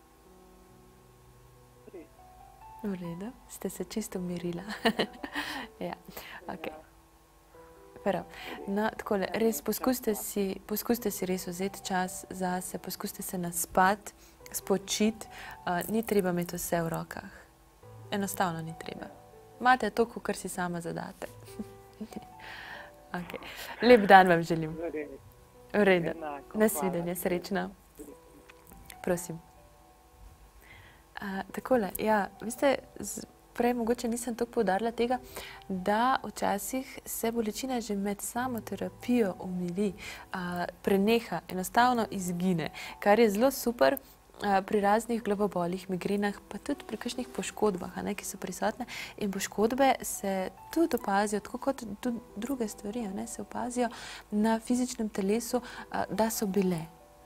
V redu. Ste se čisto umirila. Ja, ok. Prav. No, takole, res poskusite si res vzeti čas zase, poskusite se naspati, spočiti. Ni treba imeti vse v rokah. Enostavno ni treba. Imate toliko, kar si sama zadate. Okay. Lep dan vam želim. V redu. Nasvidenje, srečno. Prosim. Takole, ja, veste, prej mogoče nisem toliko poudarila tega, da včasih se bolečina že med samo terapijo umiri, preneha, enostavno izgine, kar je zelo super. Pri raznih glavobolih, migrenah, pa tudi pri kakšnih poškodbah, ki so prisotne. In poškodbe se tudi opazijo, tako kot tudi druge stvari, se opazijo na fizičnem telesu, da so bile.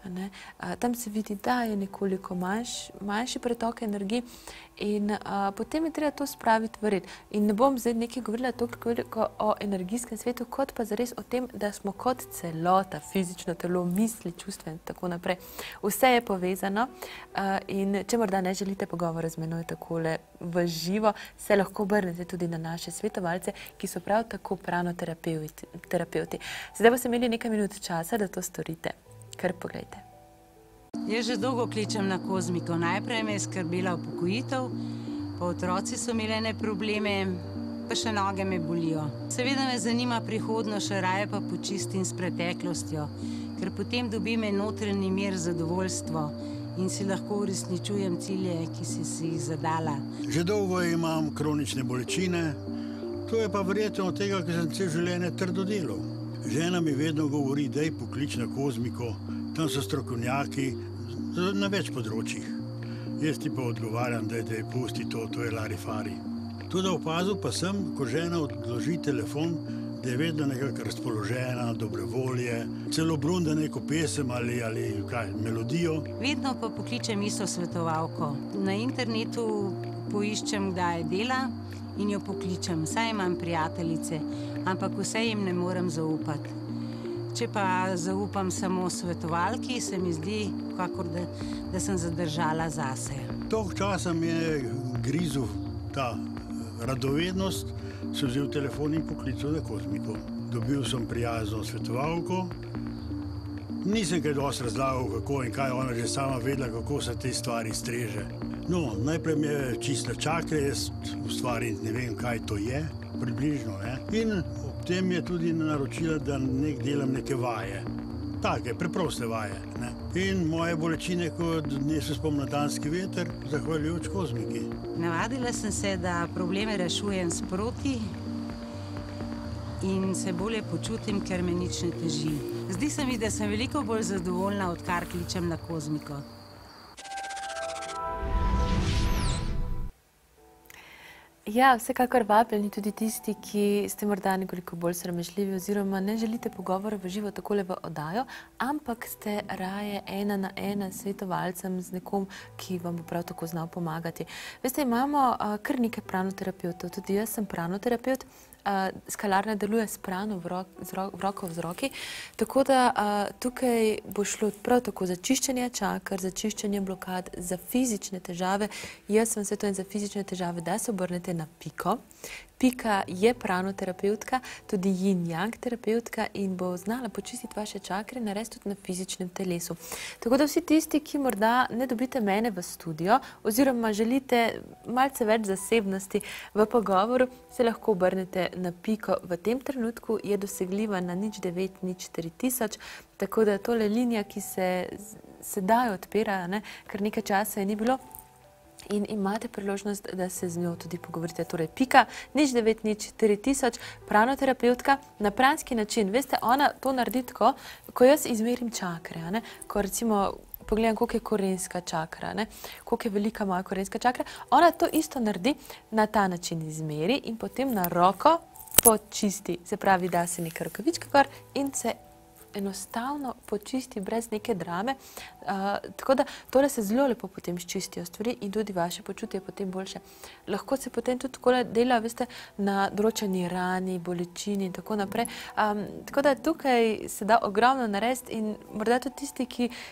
Tam se vidi, da je nekoliko manjši pretok energij in potem je treba to spraviti v red. In ne bom zdaj nekaj govorila toliko o energijskem svetu, kot pa zares o tem, da smo kot celota, fizično telo, misli, čustva in tako naprej. Vse je povezano in če morda ne želite pogovora z menoj takole v živo, se lahko obrnete tudi na naše svetovalce, ki so prav tako pranoterapevti. Zdaj boste imeli nekaj minut časa, da to storite. Kar poglejte. Jaz že dolgo kličem na kozmiko. Najprej me je skrbela upokojitev, pa otroci so imeli ene probleme, pa še noge me bolijo. Seveda me zanima prihodnost, še raje pa počistim s preteklostjo, ker potem dobim notranji mir, zadovoljstvo in si lahko uresničujem cilje, ki si jih zadala. Že dolgo imam kronične bolečine, to je pa verjetno od tega, ker sem cel življenje trdo delal. Žena mi vedno govori, daj poklič na kozmiko, tam so strokovnjaki na več področjih. Jaz ti pa odgovarjam, daj pusti to je larifari. Tudi opazil pa sem, ko žena odloži telefon, da je vedno nekako razpoložena, dobre volje, celo brunda neko pesem ali kaj, melodijo. Vedno pa pokličem isto svetovalko. Na internetu poiščem, kdaj dela in jo pokličem. Saj imam prijateljice, ampak vse jim ne morem zaupati. Če pa zaupam samo svetovalki, se mi zdi, kakor da sem zadržala zase. Toliko časa mi je grizel ta radovednost, sem vzel telefon in poklical na kozmiko. Dobil sem prijazno svetovalko. Nisem kaj dosti razlagal, kako in kaj, ona že sama vedela, kako se te stvari streže. No, najprej me je čistila čakre, jaz v stvari ne vem, kaj to je, približno, ne. In ob tem je tudi naročila, da delam neke vaje. Take, preproste vaje, ne. In moje bolečine, kot nesel spomladanski veter, zahvaljujoč kozmiki. Navadila sem se, da probleme rešujem sproti in se bolje počutim, ker me nič ne teži. Zdi se mi, da sem veliko bolj zadovoljna, odkar kličem na kozmiko. Ja, vsekakor vabljeni tudi tisti, ki ste morda nekoliko bolj sramežljivi oziroma ne želite pogovora v živo takole v oddajo, ampak ste raje ena na ena s svetovalcem, z nekom, ki vam bo prav tako znal pomagati. Veste, imamo kar nekaj pranoterapevtov, tudi jaz sem pranoterapeut, Skalar ne deluje sprano roko z roki, tako da tukaj bo šlo prav tako za čiščenje čaker, za čiščenje blokad, za fizične težave. Jaz vam svetujem za fizične težave, da se obrnete na Piko. Pika je pranoterapeutka, tudi yin-yang terapeutka in bo znala počistiti vaše čakre, narediti tudi na fizičnem telesu. Tako da vsi tisti, ki morda ne dobite mene v studio oziroma želite malce več zasebnosti v pogovoru, se lahko obrnete na Piko. V tem trenutku je dosegljiva na 0904 000, tako da tole linija, ki se sedaj odpira, kar nekaj časa je ni bilo, in imate priložnost, da se z njo tudi pogovorite. Torej, Pika, 0904 000, pranoterapeutka, na pranski način. Veste, ona to naredi tako, ko jaz izmerim čakre, ko recimo pogledam, koliko je korenska čakra, koliko je velika moja korenska čakra, ona to isto naredi, na ta način izmeri in potem na roko počisti. Se pravi, da se neka rokavička gor in se enostavno počisti brez neke drame. Tako da tole se zelo lepo potem ščistijo stvari in tudi vaše počutje je potem boljše. Lahko se potem tudi takole dela, veste, na določeni rani, bolečini in tako naprej. Tako da tukaj se da ogromno narediti in morda tudi tisti,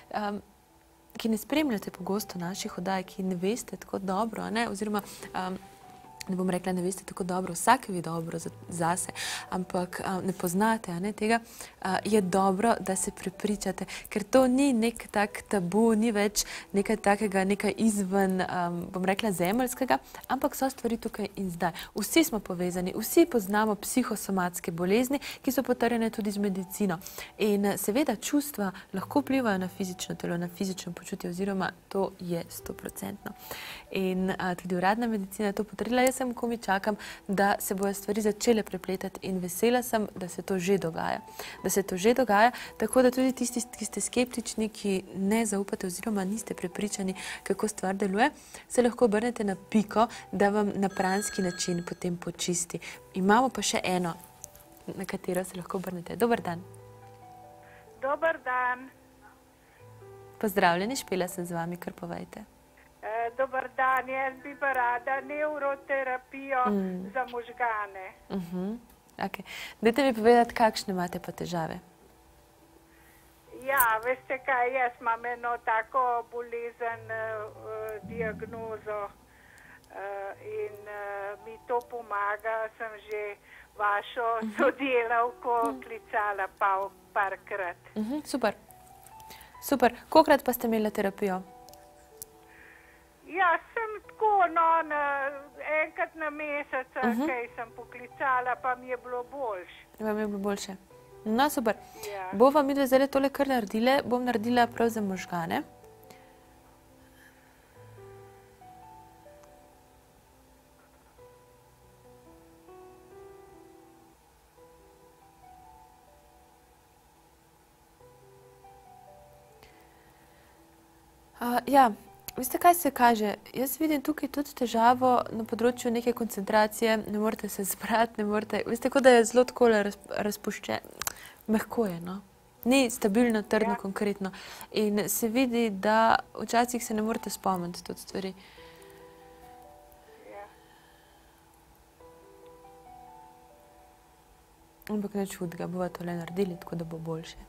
ki ne spremljate pogosto naših oddaj, ki ne veste tako dobro, oziroma ne bom rekla, ne veste tako dobro, vsak ve dobro zase, ampak ne poznate tega, je dobro, da se prepričate, ker to ni nek tak tabu, ni več nekaj takega, nekaj izven, bom rekla, zemeljskega, ampak so stvari tukaj in zdaj. Vsi smo povezani, vsi poznamo psihosomatske bolezni, ki so potrjene tudi z medicino. In seveda čustva lahko vplivajo na fizično telo, na fizično počutje, oziroma to je 100%. In tudi uradna medicina je to potrdila. Jaz sem komi čakam, da se bojo stvari začele prepletati in vesela sem, da se to že dogaja. Da se to že dogaja, tako da tudi tisti, ki ste skeptični, ki ne zaupate oziroma niste prepričani, kako stvar deluje, se lahko obrnete na Piko, da vam na pranski način potem počisti. Imamo pa še eno, na katero se lahko obrnete. Dober dan. Dober dan. Pozdravljeni, Špela sem z vami, kar povejte. Dobar dan, jaz bi pa rada neuroterapijo za možgane. Dajte mi povedati, kakšne imate pa težave? Ja, veste kaj, jaz imam eno tako bolezen, diagnozo in mi to pomaga, sem že vašo sodelavko klicala parkrat. Super. Super. Kolikrat pa ste imeli terapijo? Ja, sem tako, enkrat na mesec, kaj sem poklicala, pa mi je bilo boljše. Vam je bilo boljše. No, super. Bova mi dve zdaj tole kar naredile, bom naredila prav za možgane. Ja, veste, kaj se kaže? Jaz vidim tukaj tudi težavo na področju neke koncentracije, ne morete se zbrati, ne morete, veste, kot da je zelo takole razpuščeno, mehko je, no. Ni stabilno, trdno, konkretno. In se vidi, da včasih se ne morete spomniti tudi stvari. Ampak nič hudega, bova tole naredili, tako da bo boljše.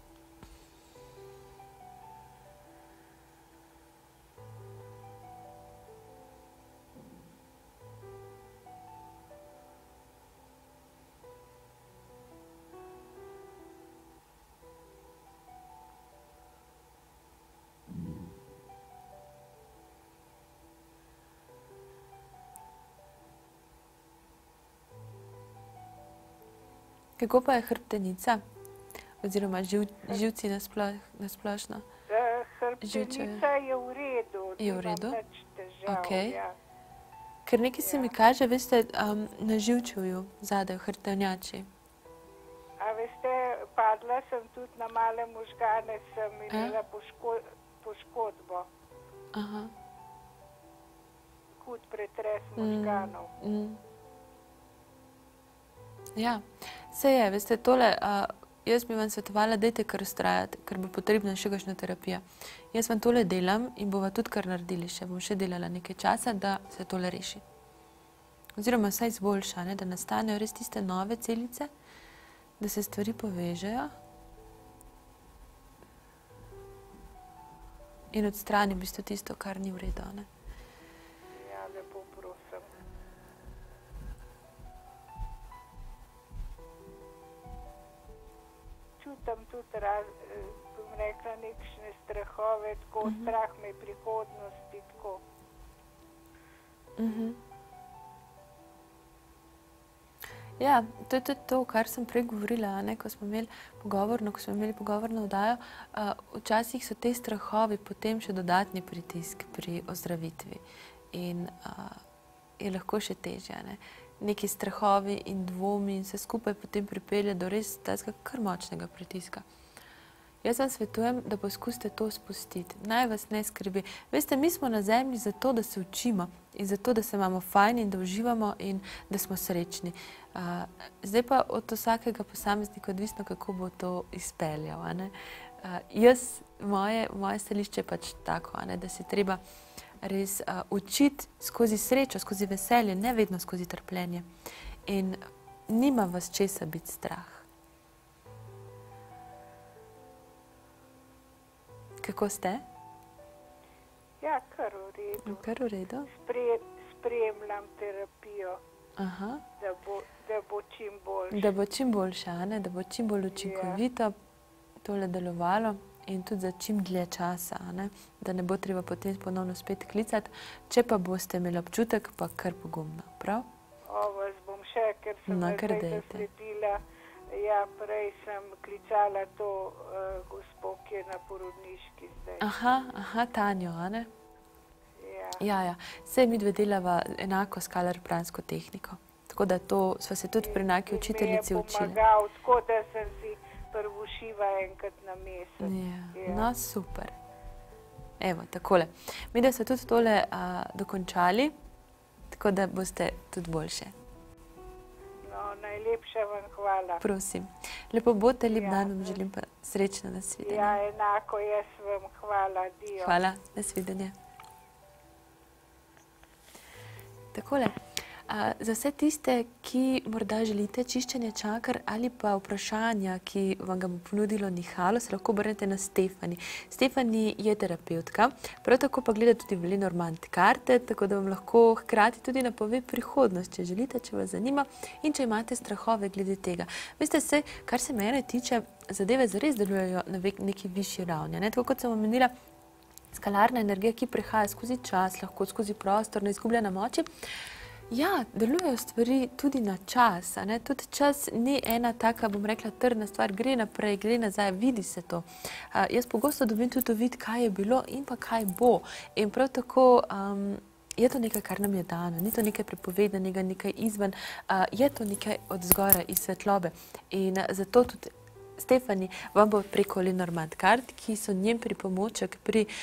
Kako pa je hrbtenica? Oziroma živci nasplošno? Hrbtenica je v redu. Je v redu? Nimam nič težav, ja. Ker nekaj se mi kaže, veste, na živčevju, zadaj v hrbtenjači. A veste, padla sem tudi na male možgane, sem imela poškodbo. Aha. Hud pretres možganov. Ja, se je, veste, tole, jaz bi vam svetovala, dajte kar vztrajati, ker bo potrebna še kakšna terapija. Jaz vam tole delam in bova tudi kar naredili še, bom še delala nekaj časa, da se tole reši. oziroma vsaj izboljša, da nastanejo res tiste nove celice, da se stvari povežejo in odstrani v bistvu tisto, kar ni v redu. Ja, lepo prosim. Čutam tudi, bom rekla, nekšne strahove, tako strah me prihodnosti, tako. Ja, to je tudi to, kar sem prej govorila, ko smo imeli pogovorno oddajo. Včasih so te strahovi potem še dodatni pritisk pri ozdravitvi in je lahko še težje. Neki strahovi in dvomi in vse skupaj potem pripelje do res tega kar močnega pritiska. Jaz vam svetujem, da poskusite to spustiti. Naj vas ne skrbi. Veste, mi smo na zemlji zato, da se učimo in zato, da se imamo fajn in da uživamo in da smo srečni. Zdaj pa od vsakega posameznika odvisno, kako bo to izpeljal. Moje stališče je pač tako, da se treba res učiti skozi srečo, skozi veselje, ne vedno skozi trpljenje. In nima vas česa biti strah. Kako ste? Ja, kar v redu. Kar v redu? Spremljam terapijo, da bo čim boljša. Da bo čim boljša, da bo čim bolj učinkovito tole delovalo in tudi za čim dlje časa, da ne bo treba potem ponovno spet klicati. Če pa boste imeli občutek, pa kar pogumno, prav? Vas bom še, ker sem zdaj zasledila. Ja, prej sem klicala to gospo, ki je na porodniški zdaj. Aha, Tanjo, Ja. Saj mi dve delava enako skalarpransko tehniko. Tako da to sva se tudi pri enaki učiteljici učili. Mi je pomagal, tako da sem si prvošiva enkrat na mesec. Ja. No, super. Evo, takole. Mi da so tudi tole dokončali, tako da boste tudi boljše. Najlepša vam hvala. Prosim. Lepo bote, lep dan vam želim pa srečno nasvidenje. Ja, enako jaz vam hvala. Dio. Hvala, nasvidenje. Takole. Za vse tiste, ki morda želite čiščenje čaker ali pa vprašanja, ki vam ga bo ponudilo Nihalo, se lahko obrnete na Stefani. Stefani je terapeutka, prav tako pa gleda tudi Lenormand karte, tako da vam lahko hkrati tudi napove prihodnost, če želite, če vas zanima in če imate strahove glede tega. Veste se, kar se mene tiče, zadeve zares delujejo na neki višji ravni. Tako kot sem omenila, skalarna energija, ki prehaja skozi čas, lahko skozi prostor, na izgubljena moči. Ja, delujejo stvari tudi na čas. Tudi čas ni ena taka, bom rekla, trdna stvar. Gre naprej, gre nazaj, vidi se to. Jaz pogosto dobim tudi vid, kaj je bilo in pa kaj bo. In prav tako je to nekaj, kar nam je dano. Ni to nekaj prepovedanega, nekaj izven. Je to nekaj od zgora iz svetlobe. In zato tudi Stefani vam bo preko Lenormand kart, ki so njen pripomoček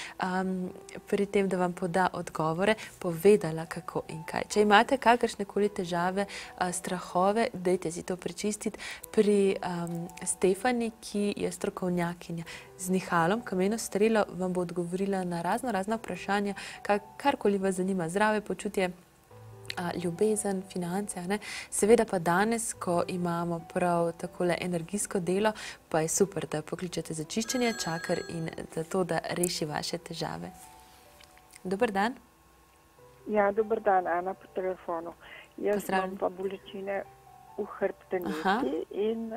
pri tem, da vam poda odgovore, povedala kako in kaj. Če imate kakršnekoli težave, strahove, dajte si to prečistiti pri Stefani, ki je strokovnjakinja. Z Nihalom, kameno strelo, vam bo odgovorila na razna vprašanja, karkoli vas zanima, zdravje, počutje, ljubezen, finance. Seveda pa danes, ko imamo prav takole energijsko delo, pa je super, da pokličete za čiščenje čaker in za to, da reši vaše težave. Dober dan. Ja, dober dan, Ana po telefonu. Jaz imam pa bolečine v hrbtenici in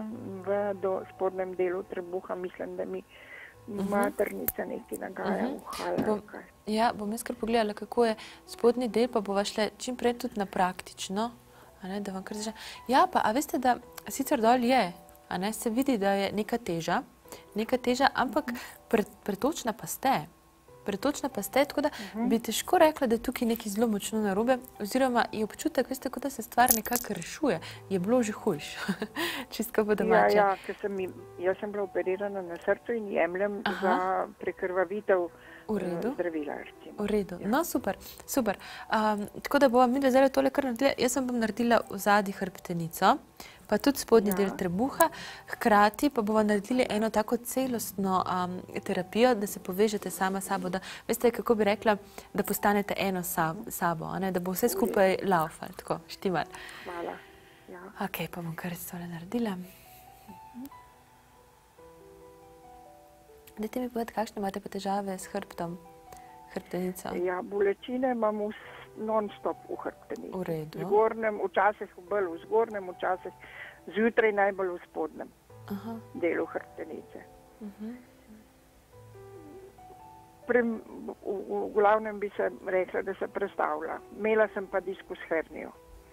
v spodnjem delu trebuha, mislim, da mi maternica nekaj nagaja uhala. Ja, bom jaz kar pogledala, kako je spodnji del, pa bova šle čim prej tudi na praktično. Da vam kar zažem. Ja, pa a veste, da sicer dol je, se vidi, da je neka teža, ampak pretočna pa ste. Pretočna pa ste, tako da bi težko rekla, da je tukaj nekaj zelo močno narobe, oziroma je občutek, veste, kot da se stvar nekako rešuje. Je bilo že hujš, čistko po domače. Ja, jaz sem bila operirana na srcu in jemljem za prekrvavitev zdravila. V redu, no super. Tako da bova midva zdaj tole kar naredila. Jaz sem bom naredila v zadnji hrbtenico, pa tudi spodnji del trebuha. Hkrati pa bomo naredili eno tako celostno terapijo, da se povežete sama s sabo, da veste, kako bi rekla, da postanete eno sabo, da bo vse skupaj laufal, tako, štimal. Hvala. Ja. Ok, pa bom kar tole naredila. Dajte mi povedati, kakšne imate pa težave s hrbtom, hrbtenico? Ja, bolečine imam non-stop v hrbtenici. V redu. V zgornjem, včasih bolj v zgornjem, včasih zjutraj najbolj v spodnjem delu hrbtenice. V glavnem bi se rekla, da se prestavlja. Imela sem pa diskus hernijo.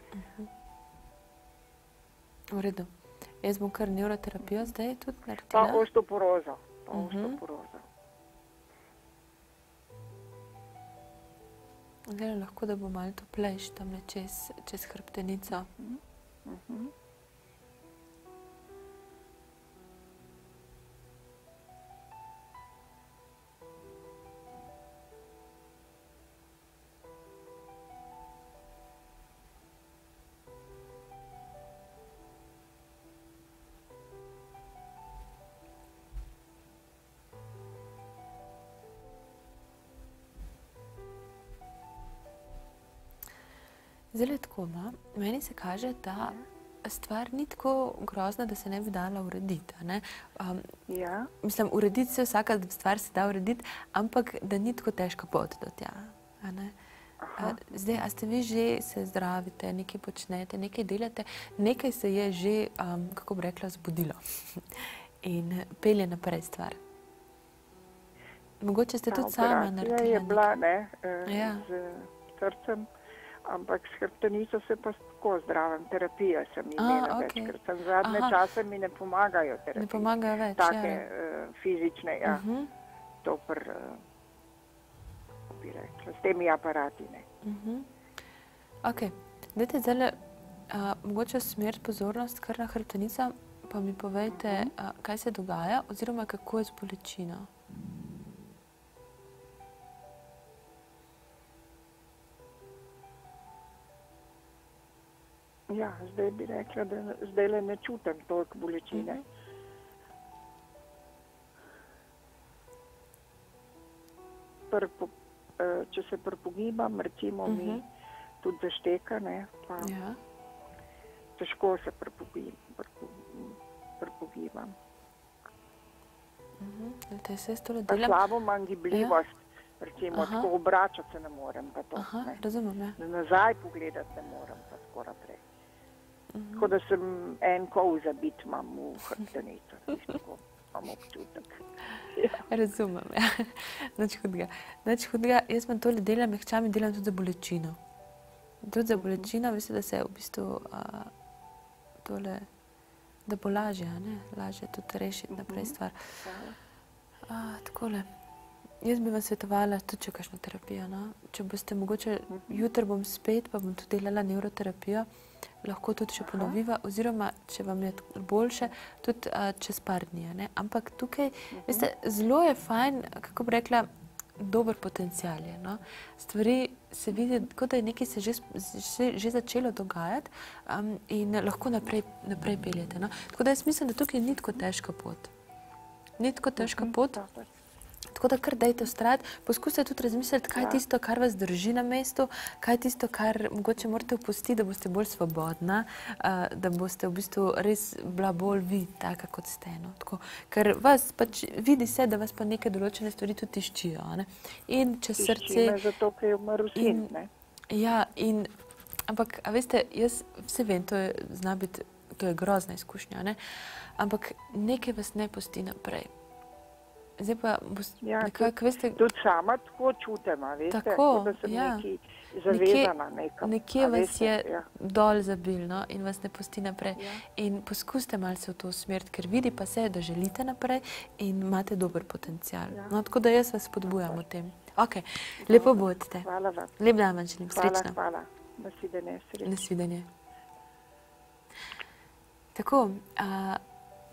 V redu. Jaz bom kar neuroterapijo zdaj tudi naredila. Pa osteoporozo. Zdaj lahko, da bo malo toplejš tamle čez hrbtenico. Zelo tako, meni se kaže, da stvar ni tako grozna, da se ne bi dala urediti. Ja. Mislim, urediti se, vsaka stvar se da urediti, ampak da ni tako težka pot do tja. Zdaj, a ste vi že se zdravite, nekaj počnete, nekaj delate, nekaj se je že, kako bi rekla, zbudilo in pelje naprej stvar. Mogoče ste tudi sama naredila. Operacija je bila, z srcem. Ampak s hrbtenico se pa tako zdravim. Terapije sem imela več, ker sem zadnje čase mi ne pomagajo terapije. Ne pomagajo več, take fizične, to bi rekla, s temi aparati, ne. Ok, dajte zdaj mogoče usmeriti pozornost kar na hrbtenico, pa mi povejte, kaj se dogaja oziroma kako je z bolečino. Ja, zdaj bi rekla, da zdaj le ne čutim toliko bolečine. Če se prepogibam, recimo mi tudi zašteka, pa težko se prepogibam. Pa slabo imam gibljivost, recimo tako obračati se ne morem, pa to. Nazaj pogledati ne morem, pa tako naprej. Tako da sem en kol zabit imam v hrbtenico, tako imam občutek. Razumem, nič hudega. Jaz imam tole delam, mehčam in delam tudi za bolečino. Tudi za bolečino, veste, da se v bistvu tole, da bo lažje, lažje tudi rešiti naprej stvar. Takole. Jaz bi vam svetovala tudi še kakšno terapijo. Če boste mogoče, jutri bom spet, pa bom tudi delala neuroterapijo, lahko tudi še ponoviva, oziroma, če vam je boljše, tudi čez par dni. Ampak tukaj, veste, zelo je fajn, kako bi rekla, dober potencial je. Stvari se vidi, kot da je nekaj se že začelo dogajati in lahko naprej peljete. Tako da jaz mislim, da tukaj ni tako težka pot. Ni tako težka pot. Tako da kar dajte vztrajati, poskusite tudi razmisliti, kaj je tisto, kar vas drži na mestu, kaj je tisto, kar mogoče morate opustiti, da boste bolj svobodna, da boste v bistvu res bila bolj vi, taka kot ste. Ker vas pač vidi se, da vas pa neke določene stvari tudi tiščijo. In čez srce... Tišči me zato, ker je umrl sin, ne? Ja, ampak, a veste, jaz vse vem, to je grozna izkušnja, ampak nekaj vas ne pusti naprej. Zdaj pa nekako, veste... Tudi sama tako čutim, veste, da sem nekaj zavezana nekam. Nekje vas je dol zabil in vas ne pusti naprej. In poskusite malo se v to usmeriti, ker vidi pa se, da želite naprej in imate dober potencial. Tako da jaz vas spodbujam v tem. Ok, lepo bodite. Hvala vam. Lep dan vam želim, srečno. Hvala. Nasvidenje, srečno. Nasvidenje. Tako,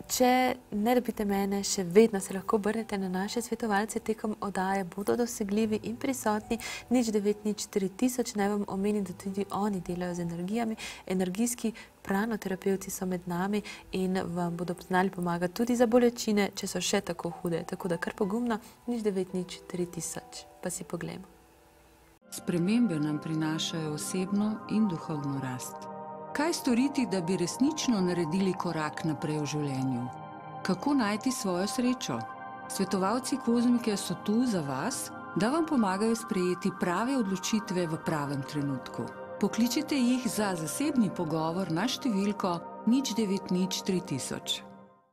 Če ne dobite mene, še vedno se lahko obrnete na naše svetovalce tekom oddaje, bodo dosegljivi in prisotni. 0904 naj vam omenim, da tudi oni delajo z energijami. Energijski pranoterapevti so med nami in vam bodo znali pomagati tudi za bolečine, če so še tako hude. Tako da kar pogumno, 0904 pa si poglejmo. Spremembe nam prinašajo osebno in duhovno rast. Kaj storiti, da bi resnično naredili korak naprej v življenju? Kako najti svojo srečo? Svetovalci kozmike so tu za vas, da vam pomagajo sprejeti prave odločitve v pravem trenutku. Pokličite jih za zasebni pogovor na številko 090 3000.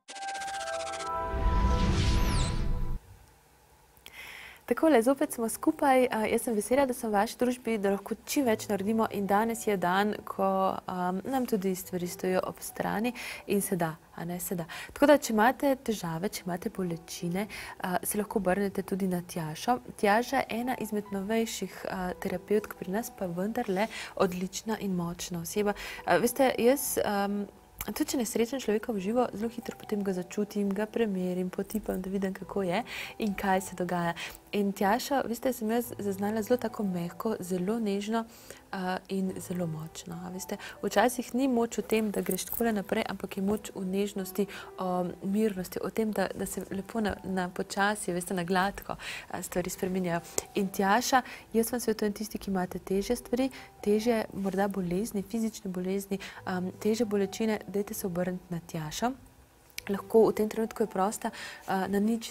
Takole, zopet smo skupaj. Jaz sem vesela, da sem v vaši družbi, da lahko čim več naredimo in danes je dan, ko nam tudi stvari stojijo ob strani in se da, a ne se da. Tako da, če imate težave, če imate bolečine, se lahko obrnete tudi na Tjašo. Tjaša je ena izmed novejših terapevtk pri nas, pa vendarle odlična in močna oseba. Veste, jaz tudi če nesrečen človeka v živo, zelo hitro potem ga začutim, ga premerim, potipam, da vidim, kako je in kaj se dogaja. In Tjašo, veste, sem jaz zaznala zelo tako mehko, zelo nežno in zelo močno. Veste, včasih ni moč v tem, da greš takole naprej, ampak je moč v nežnosti, mirnosti, o tem, da se lepo na počasi, veste, na gladko stvari spreminjajo. In Tjaša, jaz vam svetujem tisti, ki imate težje stvari, težje morda bolezni, fizične bolezni, težje bolečine, dajte se obrniti na Tjašo. Lahko v tem trenutku je prosta na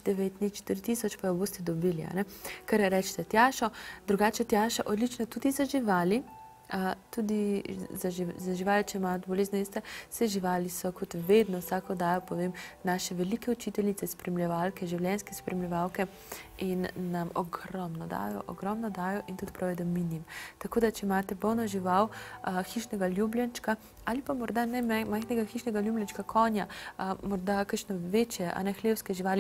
0904 pa jo boste dobili, kar rečete Tjašo. Drugače Tjaša odlična tudi za živali, tudi za živali, če imajo bolezni, vse živali so kot vedno, vsako dajo, povem, naše velike učiteljice, spremljevalke, življenjske spremljevalke in nam ogromno dajo in tudi pravijo, da minim. Tako da, če imate bolno žival, hišnega ljubljenčka ali pa morda ne majhnega hišnega ljubljenčka, konja, morda kakšno večje, a ne hlevske živali,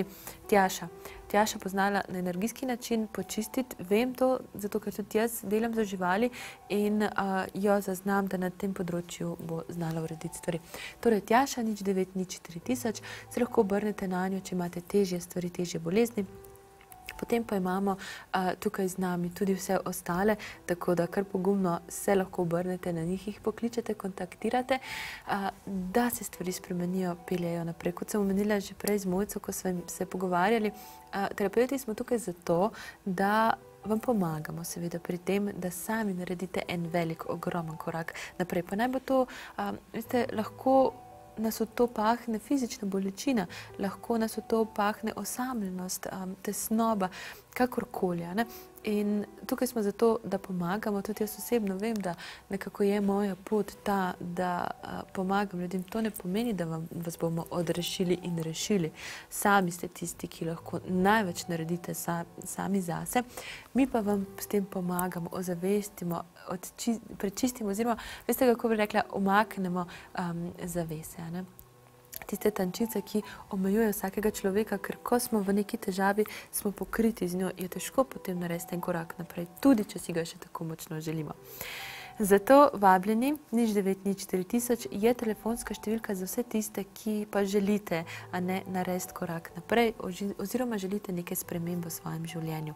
Tjaša poznala na energijski način počistiti. Vem to, zato ker tudi jaz delam za živali in jo zaznam, da na tem področju bo znala urediti stvari. Torej, Tjaša 0904 se lahko obrnete na njo, če imate težje stvari, težje bolezni. Potem pa imamo tukaj z nami tudi vse ostale, tako da kar pogumno se lahko obrnete na njih, jih pokličete, kontaktirate, da se stvari spremenijo, peljejo naprej. Kot sem omenila že prej z Mojco, ko smo se pogovarjali, terapeuti smo tukaj zato, da vam pomagamo seveda pri tem, da sami naredite en velik, ogromen korak naprej. Pa naj bo to, veste, lahko nas v to pahne fizična bolečina, lahko nas v to pahne osamljenost, tesnoba, kakorkoli. In tukaj smo zato, da pomagamo. Tudi jaz osebno vem, da nekako je moja pot ta, da pomagam ljudem. To ne pomeni, da vas bomo odrešili in rešili. Sami ste tisti, ki lahko največ naredite sami zase. Mi pa vam s tem pomagamo, ozavestimo, prečistimo, oziroma, veste, kako bi rekla, umaknemo zavese. Tiste tančice, ki omejujejo vsakega človeka, ker ko smo v neki težavi, smo pokriti z njo, je težko potem narediti en korak naprej, tudi če si ga še tako močno želimo. Zato vabljeni, 0904 je telefonska številka za vse tiste, ki pa želite narediti korak naprej oziroma želite neke spremembe v svojem življenju.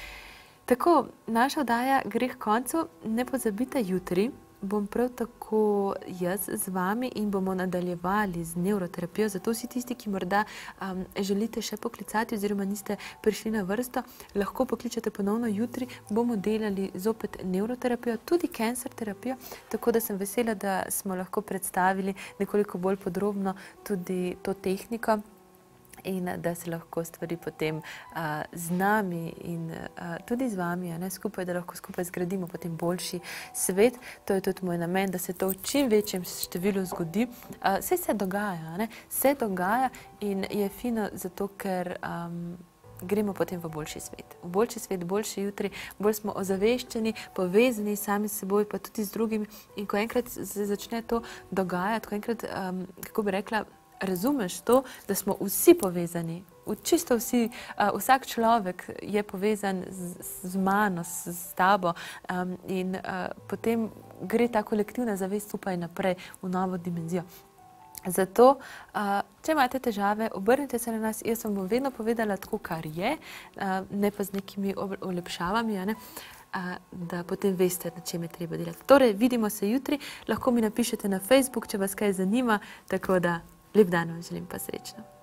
Tako, naša oddaja gre k koncu. Ne pozabite, jutri bom prav tako jaz z vami in bomo nadaljevali z nevroterapijo. Zato vsi tisti, ki morda želite še poklicati oziroma niste prišli na vrsto, lahko pokličete ponovno jutri. Bomo delali zopet nevroterapijo, tudi cancer terapijo, tako da sem vesela, da smo lahko predstavili nekoliko bolj podrobno tudi to tehniko in da se lahko stvari potem z nami in tudi z vami, skupaj, da lahko skupaj zgradimo potem boljši svet. To je tudi moj namen, da se to v čim večjem številu zgodi. Se dogaja, se dogaja in je fino zato, ker gremo potem v boljši svet. V boljši svet, boljši jutri, bolj smo ozaveščeni, povezani sami s seboj, pa tudi z drugimi. In ko enkrat se začne to dogajati, ko enkrat, kako bi rekla, razumeš to, da smo vsi povezani, čisto vsi, vsak človek je povezan z mano, s tabo in potem gre ta kolektivna zavest skupaj naprej v novo dimenzijo. Zato, če imate težave, obrnite se na nas. Jaz vam bom vedno povedala tako, kar je, ne pa z nekimi olepšavami, da potem veste, na čem je treba delati. Torej, vidimo se jutri, lahko mi napišete na Facebook, če vas kaj zanima, tako da lep dan vam želim pa srečno.